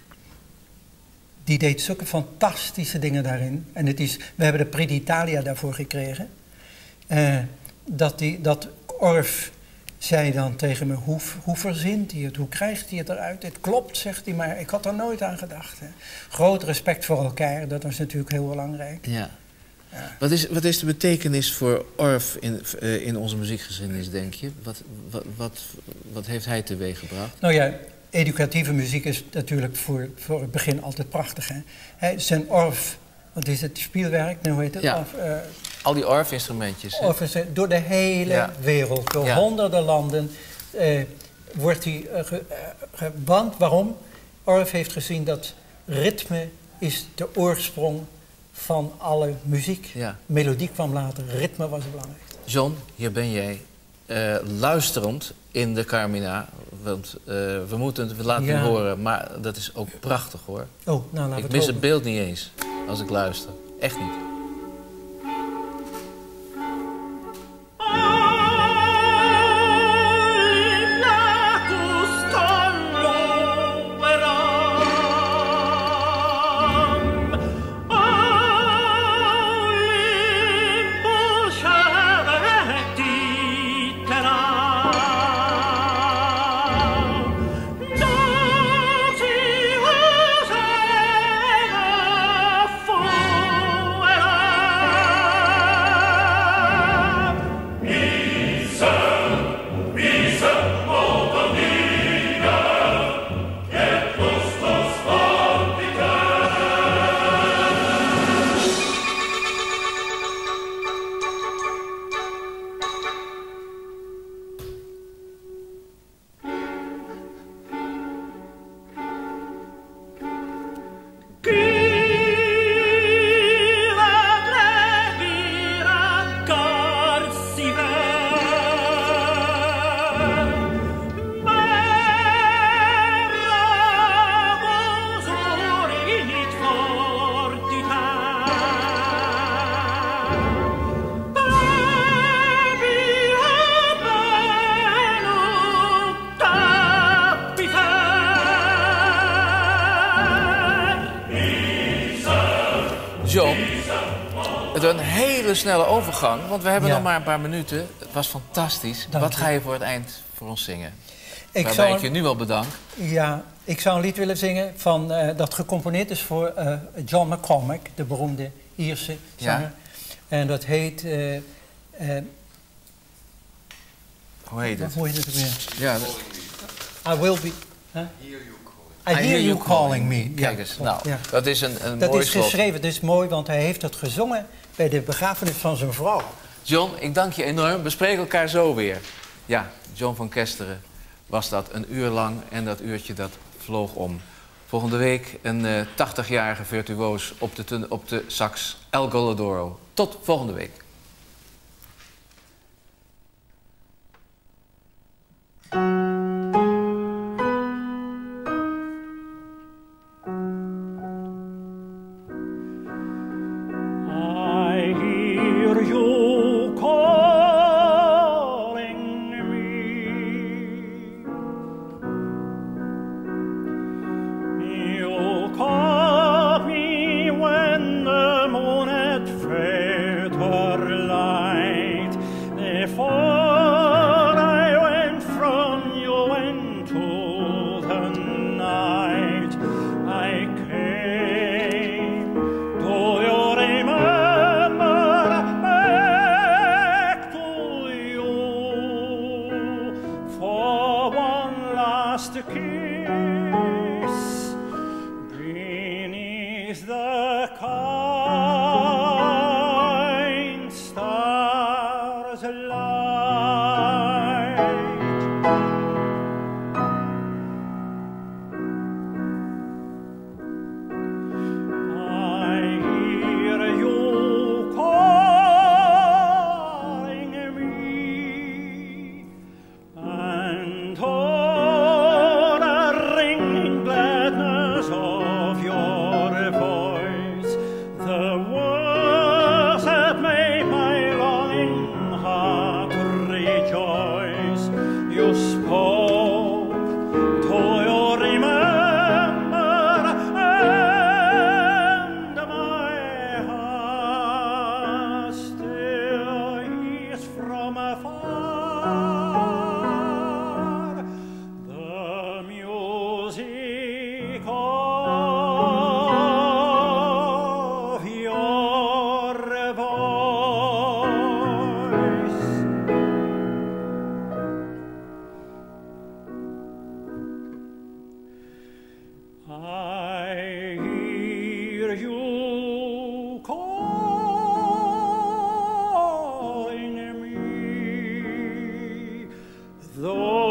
Speaker 2: die deed zulke fantastische dingen daarin. En het is, we hebben de Prix d'Italia daarvoor gekregen. Eh, dat, die, dat Orff zei dan tegen me, hoe, hoe verzint hij het? Hoe krijgt hij het eruit? Het klopt, zegt hij, maar ik had er nooit aan gedacht. Hè. Groot respect voor elkaar, dat was natuurlijk heel belangrijk.
Speaker 4: Ja. Wat is, wat is de betekenis voor Orff in, eh, in onze muziekgeschiedenis, denk je? Wat, wat, wat, wat heeft hij teweeg gebracht?
Speaker 2: Nou ja, educatieve muziek is natuurlijk voor, voor het begin altijd prachtig. Hè? Hè, zijn orf, wat is het, spielwerk, hoe heet het?
Speaker 4: Ja.
Speaker 2: Of, uh,
Speaker 4: Al die orf-instrumentjes. hè?
Speaker 2: Orf is, uh, door de hele
Speaker 4: Ja.
Speaker 2: wereld, door
Speaker 4: Ja.
Speaker 2: honderden landen, uh, wordt die uh, ge, uh, geband. Waarom? Orff heeft gezien dat ritme is de oorsprong van alle muziek.
Speaker 4: Ja.
Speaker 2: Melodie kwam later, ritme was belangrijk.
Speaker 4: John, hier ben jij uh, luisterend in de Carmina. Want uh, we moeten het we laten
Speaker 2: Ja.
Speaker 4: het horen, maar dat is ook prachtig hoor.
Speaker 2: Oh, nou laten we
Speaker 4: Ik
Speaker 2: het
Speaker 4: mis
Speaker 2: horen.
Speaker 4: het beeld niet eens als ik luister. Echt niet. John, het was een hele snelle overgang, want we hebben
Speaker 2: Ja.
Speaker 4: nog maar een paar minuten. Het was fantastisch.
Speaker 2: Dank
Speaker 4: Wat
Speaker 2: je.
Speaker 4: ga je voor het eind voor ons zingen?
Speaker 2: Ik
Speaker 4: Waarbij
Speaker 2: zou,
Speaker 4: ik je nu al bedank.
Speaker 2: ja, ik zou een lied willen zingen van, uh, dat gecomponeerd is voor uh, John McCormack, de beroemde Ierse zanger.
Speaker 4: Ja.
Speaker 2: En dat heet... Uh, uh,
Speaker 4: Hoe heet het?
Speaker 2: hoe heet het ook weer?
Speaker 4: Ja, de-
Speaker 2: I will be... Huh? I hear you calling me.
Speaker 4: Kijk
Speaker 2: Ja,
Speaker 4: eens, nou,
Speaker 2: ja.
Speaker 4: dat is een, een
Speaker 2: Dat
Speaker 4: mooi
Speaker 2: is
Speaker 4: slot.
Speaker 2: geschreven, dat is mooi, want hij heeft het gezongen bij de begrafenis van zijn vrouw.
Speaker 4: John, ik dank je enorm. We spreken elkaar zo weer. Ja, John van Kesteren was dat een uur lang en dat uurtje dat vloog om. Volgende week een uh, tachtigjarige virtuoos op de, ten- op de sax, El Goladoro. Tot volgende week.
Speaker 3: I hear you calling me. You call me when the moon at fair light. Before I went from you into the night, I came to you remember back to you for one last kiss beneath the kind stars light. I hear you calling me, and on a so